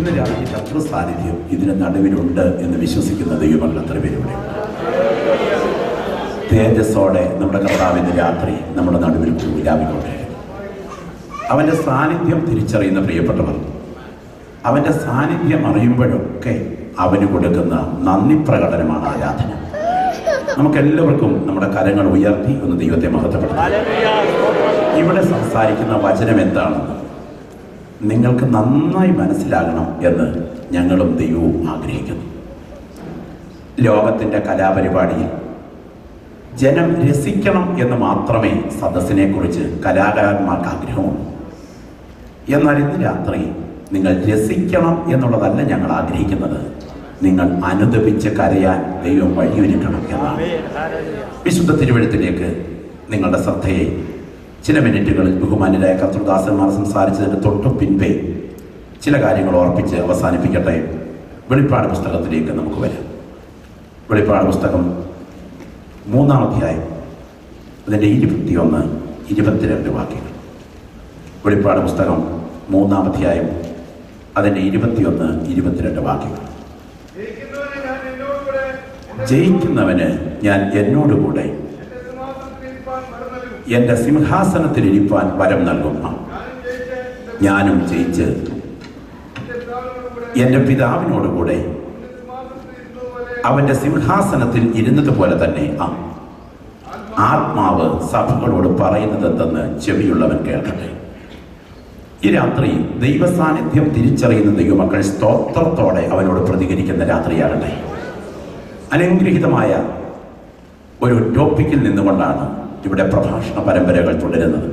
ഇന്ന് രാത്രി കർത്തൃ സാന്നിധ്യം ഇതിന് നടുവിലുണ്ട് എന്ന് വിശ്വസിക്കുന്ന ദൈവമക്കൾ എത്ര പേരുടെ തേജസ്സോടെ നമ്മുടെ കർത്താവിൻ്റെ രാത്രി നമ്മുടെ നടുവിൽ വ്യാപിക്കൊണ്ടേ. അവൻ്റെ സാന്നിധ്യം തിരിച്ചറിയുന്ന പ്രിയപ്പെട്ടവർ, അവൻ്റെ സാന്നിധ്യം അറിയുമ്പോഴൊക്കെ അവന് കൊടുക്കുന്ന നന്ദി പ്രകടനമാണ് ആരാധന. നമുക്കെല്ലാവർക്കും നമ്മുടെ കരങ്ങൾ ഉയർത്തി ഒന്ന് ദൈവത്തെ മഹത്വപ്പെടുത്താം. ഇവിടെ സംസാരിക്കുന്ന വചനം എന്താണെന്ന് നിങ്ങൾക്ക് നന്നായി മനസ്സിലാകണം എന്ന് ഞങ്ങളും ദൈവവും ആഗ്രഹിക്കുന്നു. ലോകത്തിൻ്റെ കലാപരിപാടിയിൽ ജനം രസിക്കണം എന്ന് മാത്രമേ സദസ്സിനെ കുറിച്ച് കലാകാരന്മാർക്ക് ആഗ്രഹമുള്ളൂ. എന്നാൽ ഇന്ന് രാത്രി നിങ്ങൾ രസിക്കണം എന്നുള്ളതല്ല ഞങ്ങൾ ആഗ്രഹിക്കുന്നത്, നിങ്ങൾ അനുദപിച്ച് കരയാൻ ദൈവം വഴിയൊരുക്കണം എന്നാണ്. വിശുദ്ധ തിരുവെഴുത്തിലേക്ക് നിങ്ങളുടെ ശ്രദ്ധയെ ചില മിനിറ്റുകളിൽ ബഹുമാന്യരായ കർത്തൃദാസന്മാർ സംസാരിച്ചതിന് തൊട്ടും പിൻപേ ചില കാര്യങ്ങൾ ഓർപ്പിച്ച് അവസാനിപ്പിക്കട്ടെ. വെളിപ്പാട് പുസ്തകത്തിലേക്ക് നമുക്ക് വരാം. വെളിപ്പാട് പുസ്തകം 3-ാം അധ്യായം അതിൻ്റെ 21, 22 വാക്യങ്ങൾ. വെളിപ്പാട് പുസ്തകം 3-ാം അധ്യായം അതിൻ്റെ 21, 22 വാക്യങ്ങൾ. ജയിക്കുന്നവന് ഞാൻ എന്നോടുകൂടെ എൻ്റെ സിംഹാസനത്തിൽ ഇരിപ്പാൻ വരം നൽകും. ഞാനും ജയിച്ച് എൻ്റെ പിതാവിനോടുകൂടെ അവൻ്റെ സിംഹാസനത്തിൽ ഇരുന്നതുപോലെ തന്നെ ആത്മാവ് സഭകളോട് പറയുന്നത് എന്തെന്ന് ചെവിയുള്ളവൻ കേൾക്കട്ടെ. ഈ രാത്രി ദൈവസാന്നിധ്യം തിരിച്ചറിയുന്ന ദൈവമക്കൾ സ്തോത്രത്തോടെ അവനോട് പ്രതികരിക്കുന്ന രാത്രിയാകട്ടെ. അനുഗ്രഹീതമായ ഒരു ടോപ്പിക്കിൽ നിന്നുകൊണ്ടാണ് ഇവിടെ പ്രഭാഷണ പരമ്പരകൾ തുടരുന്നത്.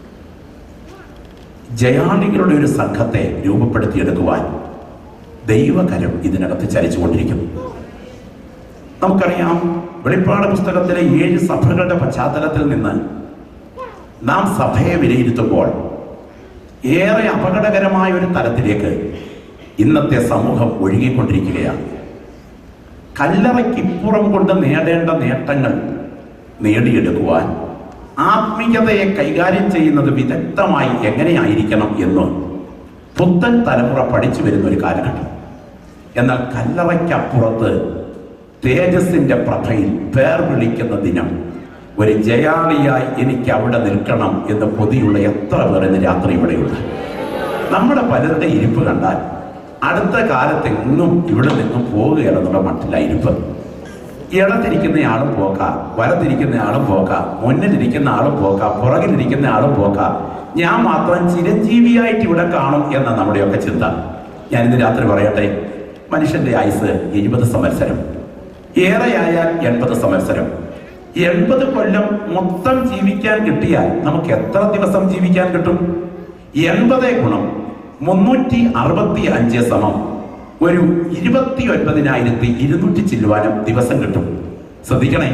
ജയാളികളുടെ ഒരു സംഘത്തെ രൂപപ്പെടുത്തിയെടുക്കുവാൻ ദൈവകരം ഇതിനകത്ത് ചലിച്ചുകൊണ്ടിരിക്കുന്നു. നമുക്കറിയാം, വെളിപ്പാട് പുസ്തകത്തിലെ 7 സഭകളുടെ പശ്ചാത്തലത്തിൽ നിന്ന് നാം സഭയെ വിലയിരുത്തുമ്പോൾ ഏറെ അപകടകരമായ ഒരു തലത്തിലേക്ക് ഇന്നത്തെ സമൂഹം ഒഴുകിക്കൊണ്ടിരിക്കുകയാണ്. കല്ലറയ്ക്കിപ്പുറം കൊണ്ട് നേടേണ്ട നേട്ടങ്ങൾ നേടിയെടുക്കുവാൻ ആത്മീയതയെ കൈകാര്യം ചെയ്യുന്നത് വിദഗ്ധമായി എങ്ങനെയായിരിക്കണം എന്ന് പുത്തൻ തലമുറ പഠിച്ചു വരുന്ന ഒരു കാലഘട്ടം. എന്നാൽ കല്ലറയ്ക്കപ്പുറത്ത് തേജസ്സിന്റെ പ്രഭയിൽ പേർ വിളിക്കുന്ന ദിനം, ഒരു ജയാളിയായി എനിക്ക് അവിടെ നിൽക്കണം എന്ന് കൊതിയുള്ള എത്ര പേർ ഇന്ന് രാത്രി ഇവിടെയുണ്ട്. നമ്മുടെ പലരുടെ ഇരിപ്പ് കണ്ടാൽ അടുത്ത കാലത്തെങ്ങും ഇവിടെ നിന്നും പോകുകയാണെന്നുള്ള മട്ടിലായിരിപ്പ്. ഇടത്തിരിക്കുന്ന ആളും പോക്ക, വലത്തിരിക്കുന്ന ആളും പോക്ക, മുന്നിലിരിക്കുന്ന ആളും പോക്ക, പുറകിലിരിക്കുന്ന ആളും പോക്ക, ഞാൻ മാത്രം ചിരഞ്ജീവിയായിട്ട് ഇവിടെ കാണും എന്ന നമ്മുടെയൊക്കെ ചിന്ത. ഞാനിന്ന് രാത്രി പറയട്ടെ, മനുഷ്യന്റെ ആയുസ് 70 സംവത്സരം, ഏറെയായാൽ 80 സംവത്സരം. 80 കൊല്ലം മൊത്തം ജീവിക്കാൻ കിട്ടിയാൽ നമുക്ക് എത്ര ദിവസം ജീവിക്കാൻ കിട്ടും? 80 ഗുണം 365 സമം ഒരു 29,200 ചില്ലുവാനം ദിവസം കിട്ടും. ശ്രദ്ധിക്കണേ,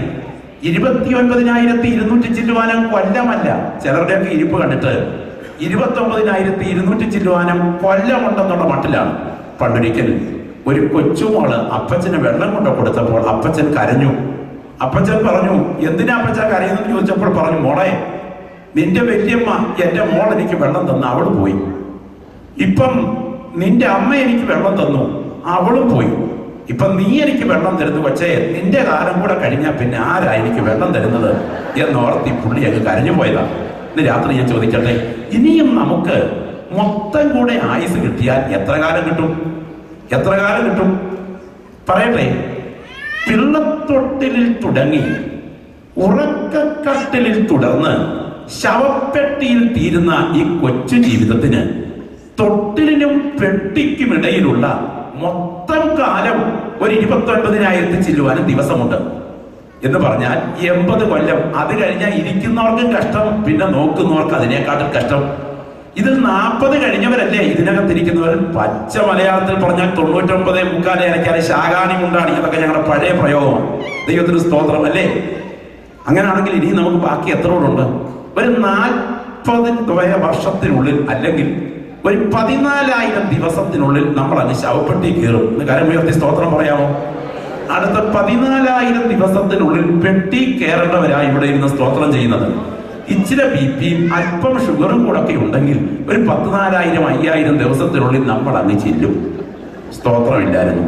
29,200 ചില്ലുവാനം കൊല്ലമല്ല. ചിലരുടെയൊക്കെ ഇരിപ്പ് കണ്ടിട്ട് 29,200 ചില്ലുവാനം കൊല്ലമുണ്ടെന്നുള്ള മട്ടിലാണ്. പണ്ടൊരിക്കൽ ഒരു കൊച്ചുമോള് അപ്പച്ചന് വെള്ളം കൊണ്ട് കൊടുത്തപ്പോൾ അപ്പച്ചൻ കരഞ്ഞു. അപ്പച്ചൻ പറഞ്ഞു, എന്തിനാ അപ്പച്ചൻ കരയുന്നെന്ന് ചോദിച്ചപ്പോൾ പറഞ്ഞു, മോളെ, നിന്റെ വല്യമ്മ എന്റെ മോൾ എനിക്ക് വെള്ളം തന്നു, അവള് പോയി. ഇപ്പം നിന്റെ അമ്മ എനിക്ക് വെള്ളം തന്നു, അവളും പോയി. ഇപ്പൊ നീ എനിക്ക് വെള്ളം തരുന്നു, പക്ഷേ നിന്റെ കാലം കൂടെ കഴിഞ്ഞാൽ പിന്നെ ആരാ എനിക്ക് വെള്ളം തരുന്നത് എന്നോർത്തി പുള്ളി അങ്ങ് കരഞ്ഞു പോയതാ. ഇന്ന് രാത്രി ഞാൻ ചോദിക്കട്ടെ, ഇനിയും നമുക്ക് മൊത്തം കൂടെ ആയുസ് കിട്ടിയാൽ എത്ര കാലം കിട്ടും? എത്ര കാലം കിട്ടും പറയട്ടെ. പിള്ളത്തൊട്ടിലിൽ തുടങ്ങി ഉറക്കക്കട്ടിലിൽ തുടർന്ന് ശവപ്പെട്ടിയിൽ തീരുന്ന ഈ കൊച്ചു ജീവിതത്തിന് തൊട്ടിലിനും പെട്ടിക്കുമിടയിലുള്ള മൊത്തം കാലം ഒരു 29,000 ചില്ലുവാനും ദിവസമുണ്ട് എന്ന് പറഞ്ഞാൽ 80 കൊല്ലം. അത് കഴിഞ്ഞാൽ ഇരിക്കുന്നവർക്കും കഷ്ടം, പിന്നെ നോക്കുന്നവർക്ക് അതിനേക്കാട്ടും കഷ്ടം. ഇതിൽ 40 കഴിഞ്ഞവരല്ലേ ഇതിനകത്തിരിക്കുന്നവർ. പച്ച മലയാളത്തിൽ പറഞ്ഞാൽ 99 മുക്കാലെ അരക്കാലെ ശാകാണി മുണ്ടാണി, അതൊക്കെ ഞങ്ങളുടെ പഴയ പ്രയോഗമാണ്. ദൈവത്തിന് സ്തോത്രം അല്ലേ. അങ്ങനെയാണെങ്കിൽ ഇനി നമുക്ക് ബാക്കി എത്ര ഉണ്ട്? ഒരു 40 വർഷത്തിനുള്ളിൽ അല്ലെങ്കിൽ ഒരു 14,000 ദിവസത്തിനുള്ളിൽ നമ്മൾ അങ്ങ് ശവപ്പെട്ടി കയറും. ഇന്ന് കരമുയർത്തി സ്തോത്രം പറയാമോ? അടുത്ത 14,000 ദിവസത്തിനുള്ളിൽ പെട്ടി കയറേണ്ടവരായി ഇവിടെ ഇരുന്ന് സ്തോത്രം ചെയ്യുന്നത്. ഇച്ചിരി ബിപിയും അല്പം ഷുഗറും കൂടെ ഒക്കെ ഉണ്ടെങ്കിൽ ഒരു 10,000-5,000 ദിവസത്തിനുള്ളിൽ നമ്മൾ അങ്ങ് ചെല്ലും. സ്തോത്രമില്ലായിരുന്നു.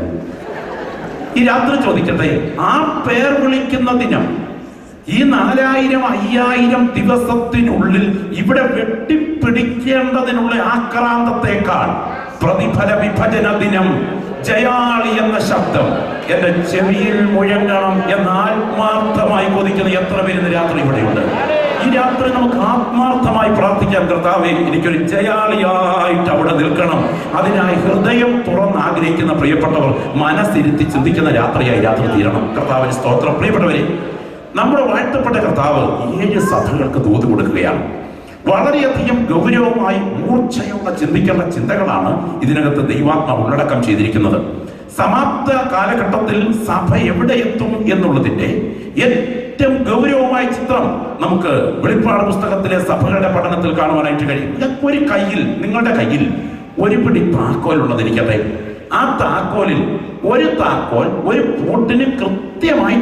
ഈ രാത്രി ചോദിക്കട്ടെ, ആ പേർ വിളിക്കുന്ന ദിനം, ഈ 4,000-5,000 ദിവസത്തിനുള്ളിൽ ഇവിടെ വെട്ടിപ്പിടിക്കേണ്ടതിനുള്ള ആക്രാന്തത്തെക്കാൾ പ്രതിഫല വിഭജന ദിനം, ജയാളി എന്ന ശബ്ദം എന്റെ ചെവിയിൽ മുഴങ്ങണം എന്ന് ആത്മാർത്ഥമായി കൊതിക്കുന്ന എത്ര പേര് രാത്രി ഇവിടെയുണ്ട്? ഈ രാത്രി നമുക്ക് ആത്മാർത്ഥമായി പ്രാർത്ഥിക്കാം, കർത്താവേ എനിക്കൊരു ജയാളിയായിട്ട് അവിടെ നിൽക്കണം. അതിനായി ഹൃദയം തുറന്ന് ആഗ്രഹിക്കുന്ന പ്രിയപ്പെട്ടവർ മനസ്സിരുത്തി ചിന്തിക്കുന്ന രാത്രിയായി രാത്രി തീരണം. കർത്താവിന് സ്തോത്രം. പ്രിയപ്പെട്ടവരെ, നമ്മുടെ വാഴ്ത്തപ്പെട്ട കർത്താവ് 7 സഭകൾക്ക് ദൂത് കൊടുക്കുകയാണ്. വളരെയധികം ഗൗരവമായി മൂർച്ചയോടെ ചിന്തിക്കേണ്ട ചിന്തകളാണ് ഇതിനകത്ത് ദൈവാത്മാവ് ഉള്ളടക്കം ചെയ്തിരിക്കുന്നത്. സമാപ്ത കാലഘട്ടത്തിൽ സഭ എവിടെ എത്തും എന്നുള്ളതിന്റെ ഏറ്റവും ഗൗരവമായ ചിത്രം നമുക്ക് വെളിപ്പാട് പുസ്തകത്തിലെ സഭകളുടെ പഠനത്തിൽ കാണുവാനായിട്ട് കഴിയും. ഒരു കയ്യിൽ, നിങ്ങളുടെ കയ്യിൽ ഒരു പിടി താക്കോൽ ഉള്ളതിരിക്കട്ടെ. ആ താക്കോലിൽ ഒരു താക്കോൽ ഒരു പൂട്ടിന് കൃത്യമായി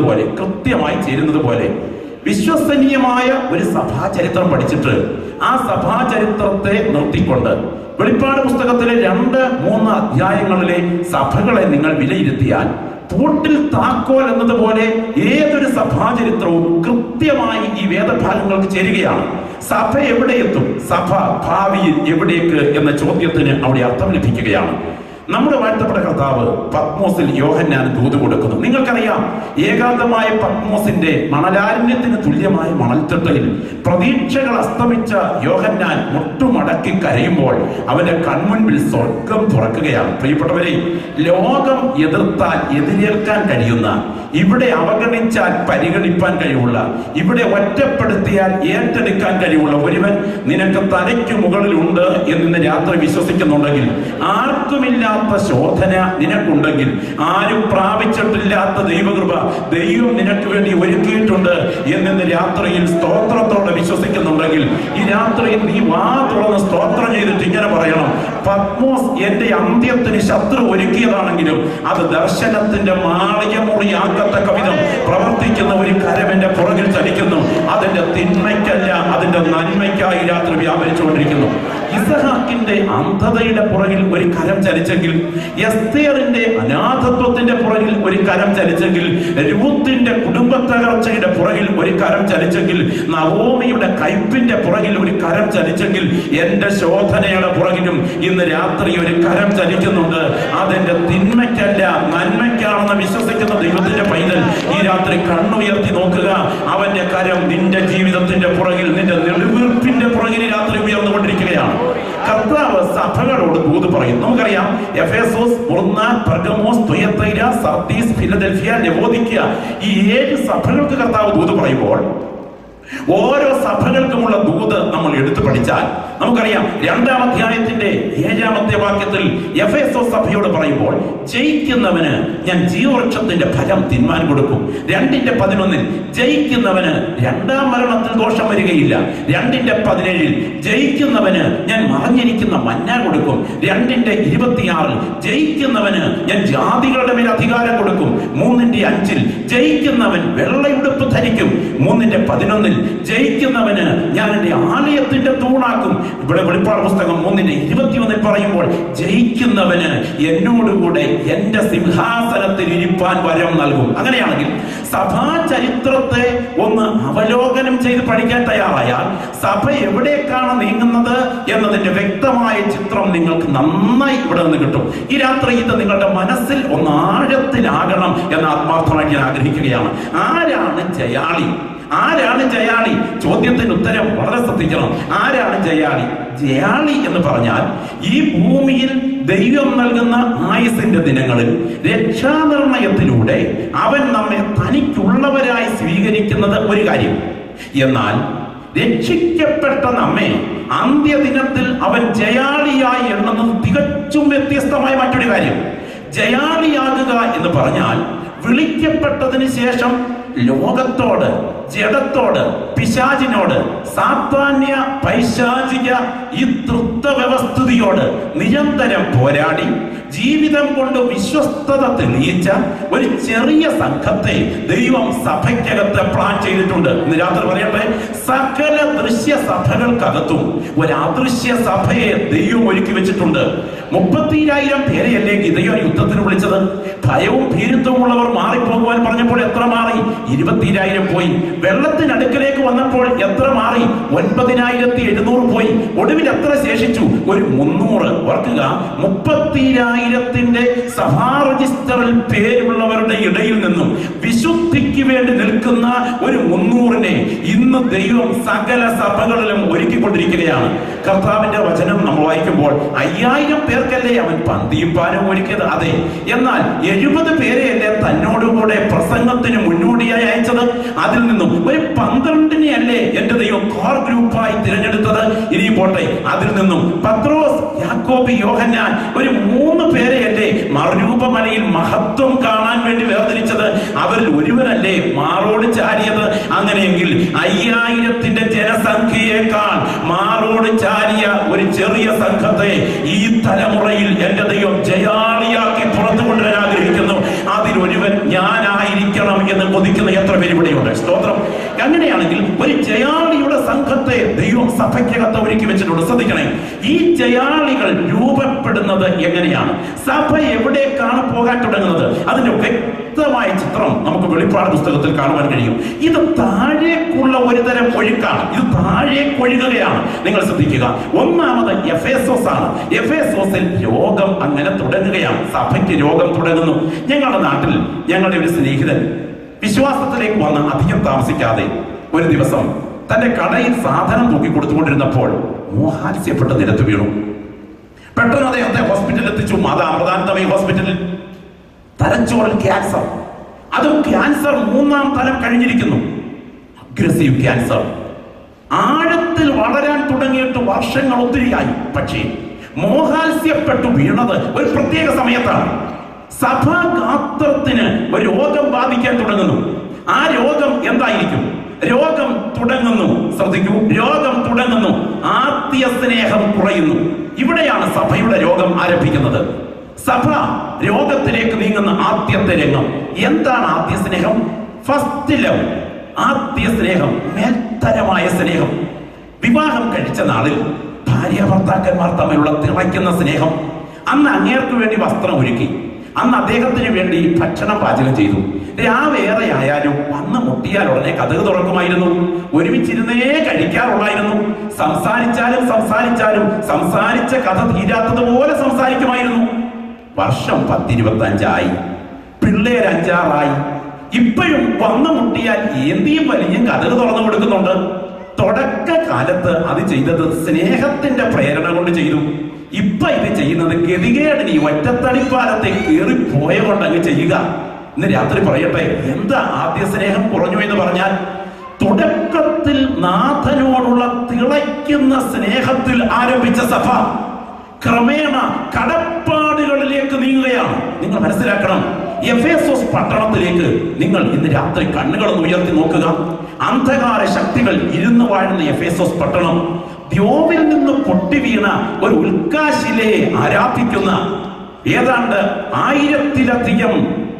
ചേരുന്നത് പോലെ വിശ്വസനീയമായ ഒരു സഭാചരിത്രം പഠിച്ചിട്ട് ആ സഭാചരിത്രത്തെ നിർത്തിക്കൊണ്ട് വെളിപ്പാട് പുസ്തകത്തിലെ 2-3 അധ്യായങ്ങളിലെ സഭകളെ നിങ്ങൾ വിലയിരുത്തിയാൽ പൂട്ടിൽ താക്കോൽ എന്നതുപോലെ ഏതൊരു സഭാചരിത്രവും കൃത്യമായി ഈ വേദഭാഗങ്ങൾക്ക് ചേരുകയാണ്. സഭ എവിടെ എത്തും, സഭ ഭാവിയിൽ എവിടേക്ക് എന്ന ചോദ്യത്തിന് അവിടെ അർത്ഥം ലഭിക്കുകയാണ്. നമ്മുടെ വാഴ്ത്തപ്പെട്ട കർത്താവ് പത്മോസിൽ യോഹന്നാന് ദൂത് കൊടുക്കുന്നു. നിങ്ങൾക്കറിയാം, ഏകാന്തമായ പത്മോസിന്റെ മണലാരണ്യത്തിന് തുല്യമായ മണൽത്തിട്ടയിൽ പ്രതീക്ഷകൾ അസ്തമിച്ച യോഹന്നാൻ മുട്ടുമടക്കി കരയുമ്പോൾ അവന്റെ കൺമുൻപിൽ സ്വർഗം തുറക്കുകയാണ്. പ്രിയപ്പെട്ടവരെ, ലോകം എതിർത്താൽ എതിരേൽക്കാൻ കഴിയുന്ന, ഇവിടെ അവഗണിച്ചാൽ പരിഗണിപ്പാൻ കഴിവുള്ള, ഇവിടെ ഒറ്റപ്പെടുത്തിയാൽ ഏറ്റെടുക്കാൻ കഴിവുള്ള ഒരുവൻ നിനക്ക് തലയ്ക്ക് മുകളിലുണ്ട് എന്ന് രാത്രി വിശ്വസിക്കുന്നുണ്ടെങ്കിൽ, ആർക്കുമില്ലാത്ത ശോധന നിനക്കുണ്ടെങ്കിൽ, ആരും പ്രാപിച്ചിട്ടില്ലാത്ത ദൈവകൃപ ദൈവം നിനക്ക് വേണ്ടി ഒരുക്കിയിട്ടുണ്ട് എന്ന് രാത്രിയിൽ സ്തോത്രത്തോടെ വിശ്വസിക്കുന്നുണ്ടെങ്കിൽ, ഈ രാത്രിയിൽ നീ വാ തുറന്ന് സ്തോത്രം ചെയ്തിട്ട് ഇങ്ങനെ പറയണം: പത്മോസ് എന്റെ അന്ത്യത്തിന് ശത്രു ഒരുക്കിയതാണെങ്കിലും അത് ദർശനത്തിന്റെ മാളികമുറിയാക്കത്തക്ക വിധം പ്രവർത്തിക്കുന്ന ഒരു കരം എന്റെ പുറകിൽ ചലിക്കുന്നു. അതിന്റെ തിന്മയ്ക്കല്ല, അതിന്റെ നന്മയ്ക്കായി രാത്രി വ്യാപരിച്ചുകൊണ്ടിരിക്കുന്നു. ഇസഹാക്കിന്റെ അന്ധതയുടെ പുറകിൽ ഒരു കരം ചലിച്ചെങ്കിൽ, എസ്തേറിന്റെ അനാഥത്വത്തിന്റെ പുറകിൽ ഒരു കരം ചലിച്ചെങ്കിൽ, രൂത്തിന്റെ കുടുംബ തകർച്ചയുടെ പുറകിൽ ഒരു കരം ചലിച്ചെങ്കിൽ, നവോമിയുടെ കയ്പിന്റെ പുറകിൽ ഒരു കരം ചലിച്ചെങ്കിൽ, എന്റെ ശോധനയുടെ പുറകിലും ഇന്ന് രാത്രി ഒരു കരം ചലിക്കുന്നുണ്ട്. അതെന്റെ തിന്മയ്ക്കല്ല, നന്മയ്ക്കാണെന്ന് വിശ്വസിക്കുന്ന ദൈവത്തിന്റെ പൈതൽ ഈ രാത്രി കണ്ണുയർത്തി നോക്കുക. അവന്റെ കരം നിന്റെ ജീവിതത്തിന്റെ പുറകിൽ, നിന്റെ നെടുവീർപ്പിന്റെ പുറകിൽ രാത്രി ഉയർന്നുകൊണ്ടിരിക്കുകയാണ്. കർത്താവ് സഭകളോട് ദൂത് പറയും. നമുക്കറിയാം, Ephesus, Smyrna, Pergamos, Thyatira, Sardis, Philadelphia, Laodicea, ഈ 7 സഭകൾക്ക് കർത്താവ് ദൂത് പറയുമ്പോൾ ഓരോ സഭകൾക്കുമുള്ള ദൂത് നമ്മൾ എടുത്തു പഠിച്ചാൽ നമുക്കറിയാം, 2-ാം അധ്യായത്തിന്റെ 7-ാമത്തെ വാക്യത്തിൽ എഫേസോസ് സഭയോട് പറയുമ്പോൾ, ജയിക്കുന്നവന് ഞാൻ ജീവവൃക്ഷത്തിന്റെ ഫലം തിന്മാൻ കൊടുക്കും. 2:11 ജയിക്കുന്നവന് 2-ാം മരണത്തിൽ ദോഷം വരികയില്ല. 2:17 ജയിക്കുന്നവന് ഞാൻ മറഞ്ഞിരിക്കുന്ന മന്ന കൊടുക്കും. 2:26 ജയിക്കുന്നവന് ഞാൻ ജാതികളുടെ മേൽ അധികാരം കൊടുക്കും. 3:5 ജയിക്കുന്നവൻ വെള്ളയുടുപ്പ് ധരിക്കും. 3:11 ജയിക്കുന്നവന് ഞാൻ എന്റെ ആലയത്തിന്റെ തൂണാക്കും. ഇവിടെ വെളിപ്പാട് പുസ്തകം 3:21 പറയുമ്പോൾ, ജയിക്കുന്നവന് എന്നോടുകൂടെ എന്റെ സിംഹാസനത്തിൽ ഇരിപ്പാൻ വരം നൽകും. അങ്ങനെയാണെങ്കിൽ സഭാ ചരിത്രത്തെ ഒന്ന് അവലോകനം ചെയ്ത് പഠിക്കാൻ തയ്യാറായാൽ സഭ എവിടേക്കാണ് നീങ്ങുന്നത് എന്നതിന്റെ വ്യക്തമായ ചിത്രം നിങ്ങൾക്ക് നന്നായി ഇവിടെ നിന്ന് കിട്ടും. ഈ രാത്രി ഇത് നിങ്ങളുടെ മനസ്സിൽ ഒന്ന് ആഴത്തിലാകണം എന്ന് ആത്മാർത്ഥമായി ഞാൻ ആഗ്രഹിക്കുകയാണ്. ആരാണ് ജയാളി? ആരാണ് ജയാളി? ചോദ്യത്തിന് ഉത്തരം വളരെ ശ്രദ്ധിക്കണം. ആരാണ് ജയാളി? ജയാളി എന്ന് പറഞ്ഞാൽ ഈ ഭൂമിയിൽ ദൈവം നൽകുന്ന ആയുസിന്റെ ദിനങ്ങളിൽ രക്ഷാനിർണയത്തിലൂടെ അവൻ നമ്മെ തനിക്കുള്ളവരായി സ്വീകരിക്കുന്നത് ഒരു കാര്യം. എന്നാൽ രക്ഷിക്കപ്പെട്ട നമ്മെ അന്ത്യദിനത്തിൽ അവൻ ജയാളിയായി എണ്ണുന്നത് തികച്ചും വ്യത്യസ്തമായ മറ്റൊരു കാര്യം. ജയാളിയാകുക എന്ന് പറഞ്ഞാൽ വിളിക്കപ്പെട്ടതിന് ശേഷം ലോകത്തോട് ജഡത്തോട്, പിശാചിനോട്, സാത്താന്യ പൈശാചിക ഈ തൃത്വ വ്യവസ്ഥിതിയോട് നിരന്തരം പോരാടി ജീവിതം കൊണ്ട് വിശ്വസ്തത തെളിയിച്ച ഒരു ചെറിയ സംഘത്തെ ദൈവം സഭയ്ക്കകത്ത് പ്ലാൻ ചെയ്തിട്ടുണ്ട്. ഇന്ന് രാത്രി പറയട്ടെ, സകല ദൃശ്യ സഭകൾക്കകത്തും ഒരു അദൃശ്യ സഭയെ ദൈവം ഒരുക്കി വെച്ചിട്ടുണ്ട്. 30,000 പേരെയല്ലേ ഗിദെയോൻ യുദ്ധത്തിന് വിളിച്ചത്? ഭയവും ഭീരുത്വവും ഉള്ളവർ മാറിപ്പോകുവാൻ പറഞ്ഞപ്പോൾ എത്ര മാറി? 20,000 പോയി. വെള്ളത്തിനടുക്കലേക്ക് വന്നപ്പോൾ എത്ര മാറി? 9,700 പോയി. ഒടുവിൽ എത്ര ശേഷിച്ചു? ഒരു 300. ഓർക്കുക, 30,000 സഭാ രജിസ്റ്ററിൽ പേരുള്ളവരുടെ ഇടയിൽ നിന്നും വിശുദ്ധിക്ക് വേണ്ടി നിൽക്കുന്ന ഒരു 300-നെ ഇന്ന് ദൈവം സകല സഭകളിലും ഒരുക്കിക്കൊണ്ടിരിക്കുകയാണ്. കർത്താവിന്റെ വചനം നമ്മൾ വായിക്കുമ്പോൾ 5,000 പേർക്കല്ലേ അവൻ പന്തിയും പാനും ഒരുക്കിയത്? അതെ. എന്നാൽ 70 പേരെയല്ലേ തന്നോടുകൂടെ പ്രസംഗത്തിന് മുന്നോടിയായി അയച്ചത്? അതിൽ നിന്നും ഒരു 12-നെ അല്ലേ എന്റെ ദൈവം കോർ ഗ്രൂപ്പായി തിരഞ്ഞെടുത്തത്? ഇനി പോട്ടെ, അതിൽ നിന്നും പത്രോസ്, യാക്കോബ്, യോഹന്നാൻ ഒരു 3 പേരെയല്ലേ മറുരൂപമലയിൽ മഹത്വം കാണാൻ വേണ്ടി വേർതിരിച്ചത്? അവരിൽ ഒരുവനല്ലേ മാറോട് ചാരിയത്? അങ്ങനെയെങ്കിൽ 5,000 ജനസംഖ്യയേക്കാൾ മാറോട് ചാരിയ ഒരു ചെറിയ സംഘത്തെ ഈ തലമുറയിൽ എന്റെ ദൈവം ജയാളിയാക്കി പുറത്തു കൊണ്ടുവരാൻ ആഗ്രഹിക്കുന്നു. അതിലൊരുവൻ ഞാനായിരിക്കണം എന്ന് കൊതിക്കുന്ന എത്ര പേര് ഇവിടെയുണ്ട്? സ്തോത്രം. അങ്ങനെയാണെങ്കിൽ ഒരു ജയാളിയുടെ സംഘത്തെ ദൈവം സഭയ്ക്കകത്ത് ഒരുക്കി വെച്ചിട്ടുണ്ട്. ശ്രദ്ധിക്കണേ, ഈ ജയാളികൾ രൂപപ്പെടുന്നത് എങ്ങനെയാണ്? സഭ എവിടേക്കാണ് പോകാൻ തുടങ്ങുന്നത്? അതിന്റെ വ്യക്തമായ ചിത്രം നമുക്ക് വെളിപ്പാട് പുസ്തകത്തിൽ കാണുവാൻ കഴിയും. ഇത് താഴേക്കുള്ള ഒരു തരം ഒഴുക്കാണ്. ഇത് താഴേക്കൊഴുകുകയാണ്. നിങ്ങൾ ശ്രദ്ധിക്കുക. ഒന്നാമത് എഫേസോസ് ആണ്. എഫേസോസിൽ രോഗം അങ്ങനെ തുടങ്ങുകയാണ്. സഭയ്ക്ക് രോഗം തുടങ്ങുന്നു. ഞങ്ങളുടെ നാട്ടിൽ ഞങ്ങളുടെ ഒരു സ്നേഹിതൻ വിശ്വാസത്തിലേക്ക് വന്ന് അധികം താമസിക്കാതെ ഒരു ദിവസം തന്റെ കടയിൽ സാധനം തൂക്കി കൊടുത്തുകൊണ്ടിരുന്നപ്പോൾ മോഹാത്സ്യപ്പെട്ട് നിരത്ത് വീണു. പെട്ടെന്ന് അദ്ദേഹത്തെ ഹോസ്പിറ്റലിൽ എത്തിച്ചു. മാതാ അമൃതാനന്ദമയി ഹോസ്പിറ്റലിൽ. തലച്ചോറിൽ ക്യാൻസർ. അതും ക്യാൻസർ 3-ാം തലം കഴിഞ്ഞിരിക്കുന്നു. Aggressive cancer. ആഴത്തിൽ വളരാൻ തുടങ്ങിയിട്ട് വർഷങ്ങൾ ഒത്തിരിയായി. പക്ഷേ മോഹാത്സ്യപ്പെട്ടു വീണത് ഒരു പ്രത്യേക സമയത്താണ്. സഭാഗാത്രത്തിന് ഒരു രോഗം ബാധിക്കാൻ തുടങ്ങുന്നു. ആ രോഗം എന്തായിരിക്കും? രോഗം തുടങ്ങുന്നു. ശ്രദ്ധിക്കൂ, രോഗം തുടങ്ങുന്നു. ആദ്യ സ്നേഹം കുറയുന്നു. ഇവിടെയാണ് സഭയുടെ രോഗം ആരംഭിക്കുന്നത്. സഭ രോഗത്തിലേക്ക് നീങ്ങുന്ന ആദ്യത്തെ രംഗം എന്താണ്? ആദ്യ സ്നേഹം, ഫസ്റ്റ് ലവ്. ആദ്യ സ്നേഹം, മേൽത്തരമായ സ്നേഹം. വിവാഹം കഴിച്ച നാളിൽ ഭാര്യ ഭർത്താക്കന്മാർ തമ്മിലുള്ള തിളയ്ക്കുന്ന സ്നേഹം. അന്ന് അങ്ങേർക്ക് വേണ്ടി വസ്ത്രം ഒരുക്കി, അന്ന് അദ്ദേഹത്തിന് വേണ്ടി ഭക്ഷണം പാചകം ചെയ്തു. രാവേറെ ആയാലും വന്ന് മുട്ടിയാൽ ഉടനെ കതക് തുറക്കുമായിരുന്നു. ഒരുമിച്ചിരുന്നേ കഴിക്കാറുള്ളായിരുന്നു. സംസാരിച്ചാലും സംസാരിച്ച കഥ തീരാത്തതുപോലെ സംസാരിക്കുമായിരുന്നു. വർഷം 10-25 പിള്ളേർ 5-6 ഇപ്പോഴും വന്ന് മുട്ടിയാൽ ഏന്തിയും വലിയും കതക് തുറന്നു കൊടുക്കുന്നുണ്ട്. തുടക്കകാലത്ത് അത് ചെയ്തത് സ്നേഹത്തിന്റെ പ്രേരണ കൊണ്ട് ചെയ്തു. ഇപ്പൊ ഇത് ചെയ്യുന്നത് ഗതികേടിന് ഈ ഒറ്റത്തടിപ്പാലത്തെ കയറി പോയ കൊണ്ടങ്ങ് ചെയ്യുക. ഇന്ന് രാത്രി പറയട്ടെ, എന്താ ആദ്യ സ്നേഹം കുറഞ്ഞു എന്ന് പറഞ്ഞാൽ? തുടക്കത്തിൽ നാഥനോടുള്ള തിളയ്ക്കുന്ന സ്നേഹത്തിൽ ആരംഭിച്ച സഭ ക്രമേണ കടപ്പാടുകളിലേക്ക് നീങ്ങുകയാണ്. നിങ്ങൾ മനസ്സിലാക്കണം, എഫേസോസ് പട്ടണത്തിലേക്ക് നിങ്ങൾ ഇന്ന് രാത്രി കണ്ണുകളൊന്ന് ഉയർത്തി നോക്കുക. അന്ധകാര ശക്തികൾ ഇരുന്ന് വാഴുന്ന എഫേസോസ് പട്ടണം ദ്യോവിൽ നിന്ന് പൊട്ടി വീണ ഒരു ഉൽക്കാശിലെ ആരാധിക്കുന്ന ഏതാണ്ട് 1000-ലധികം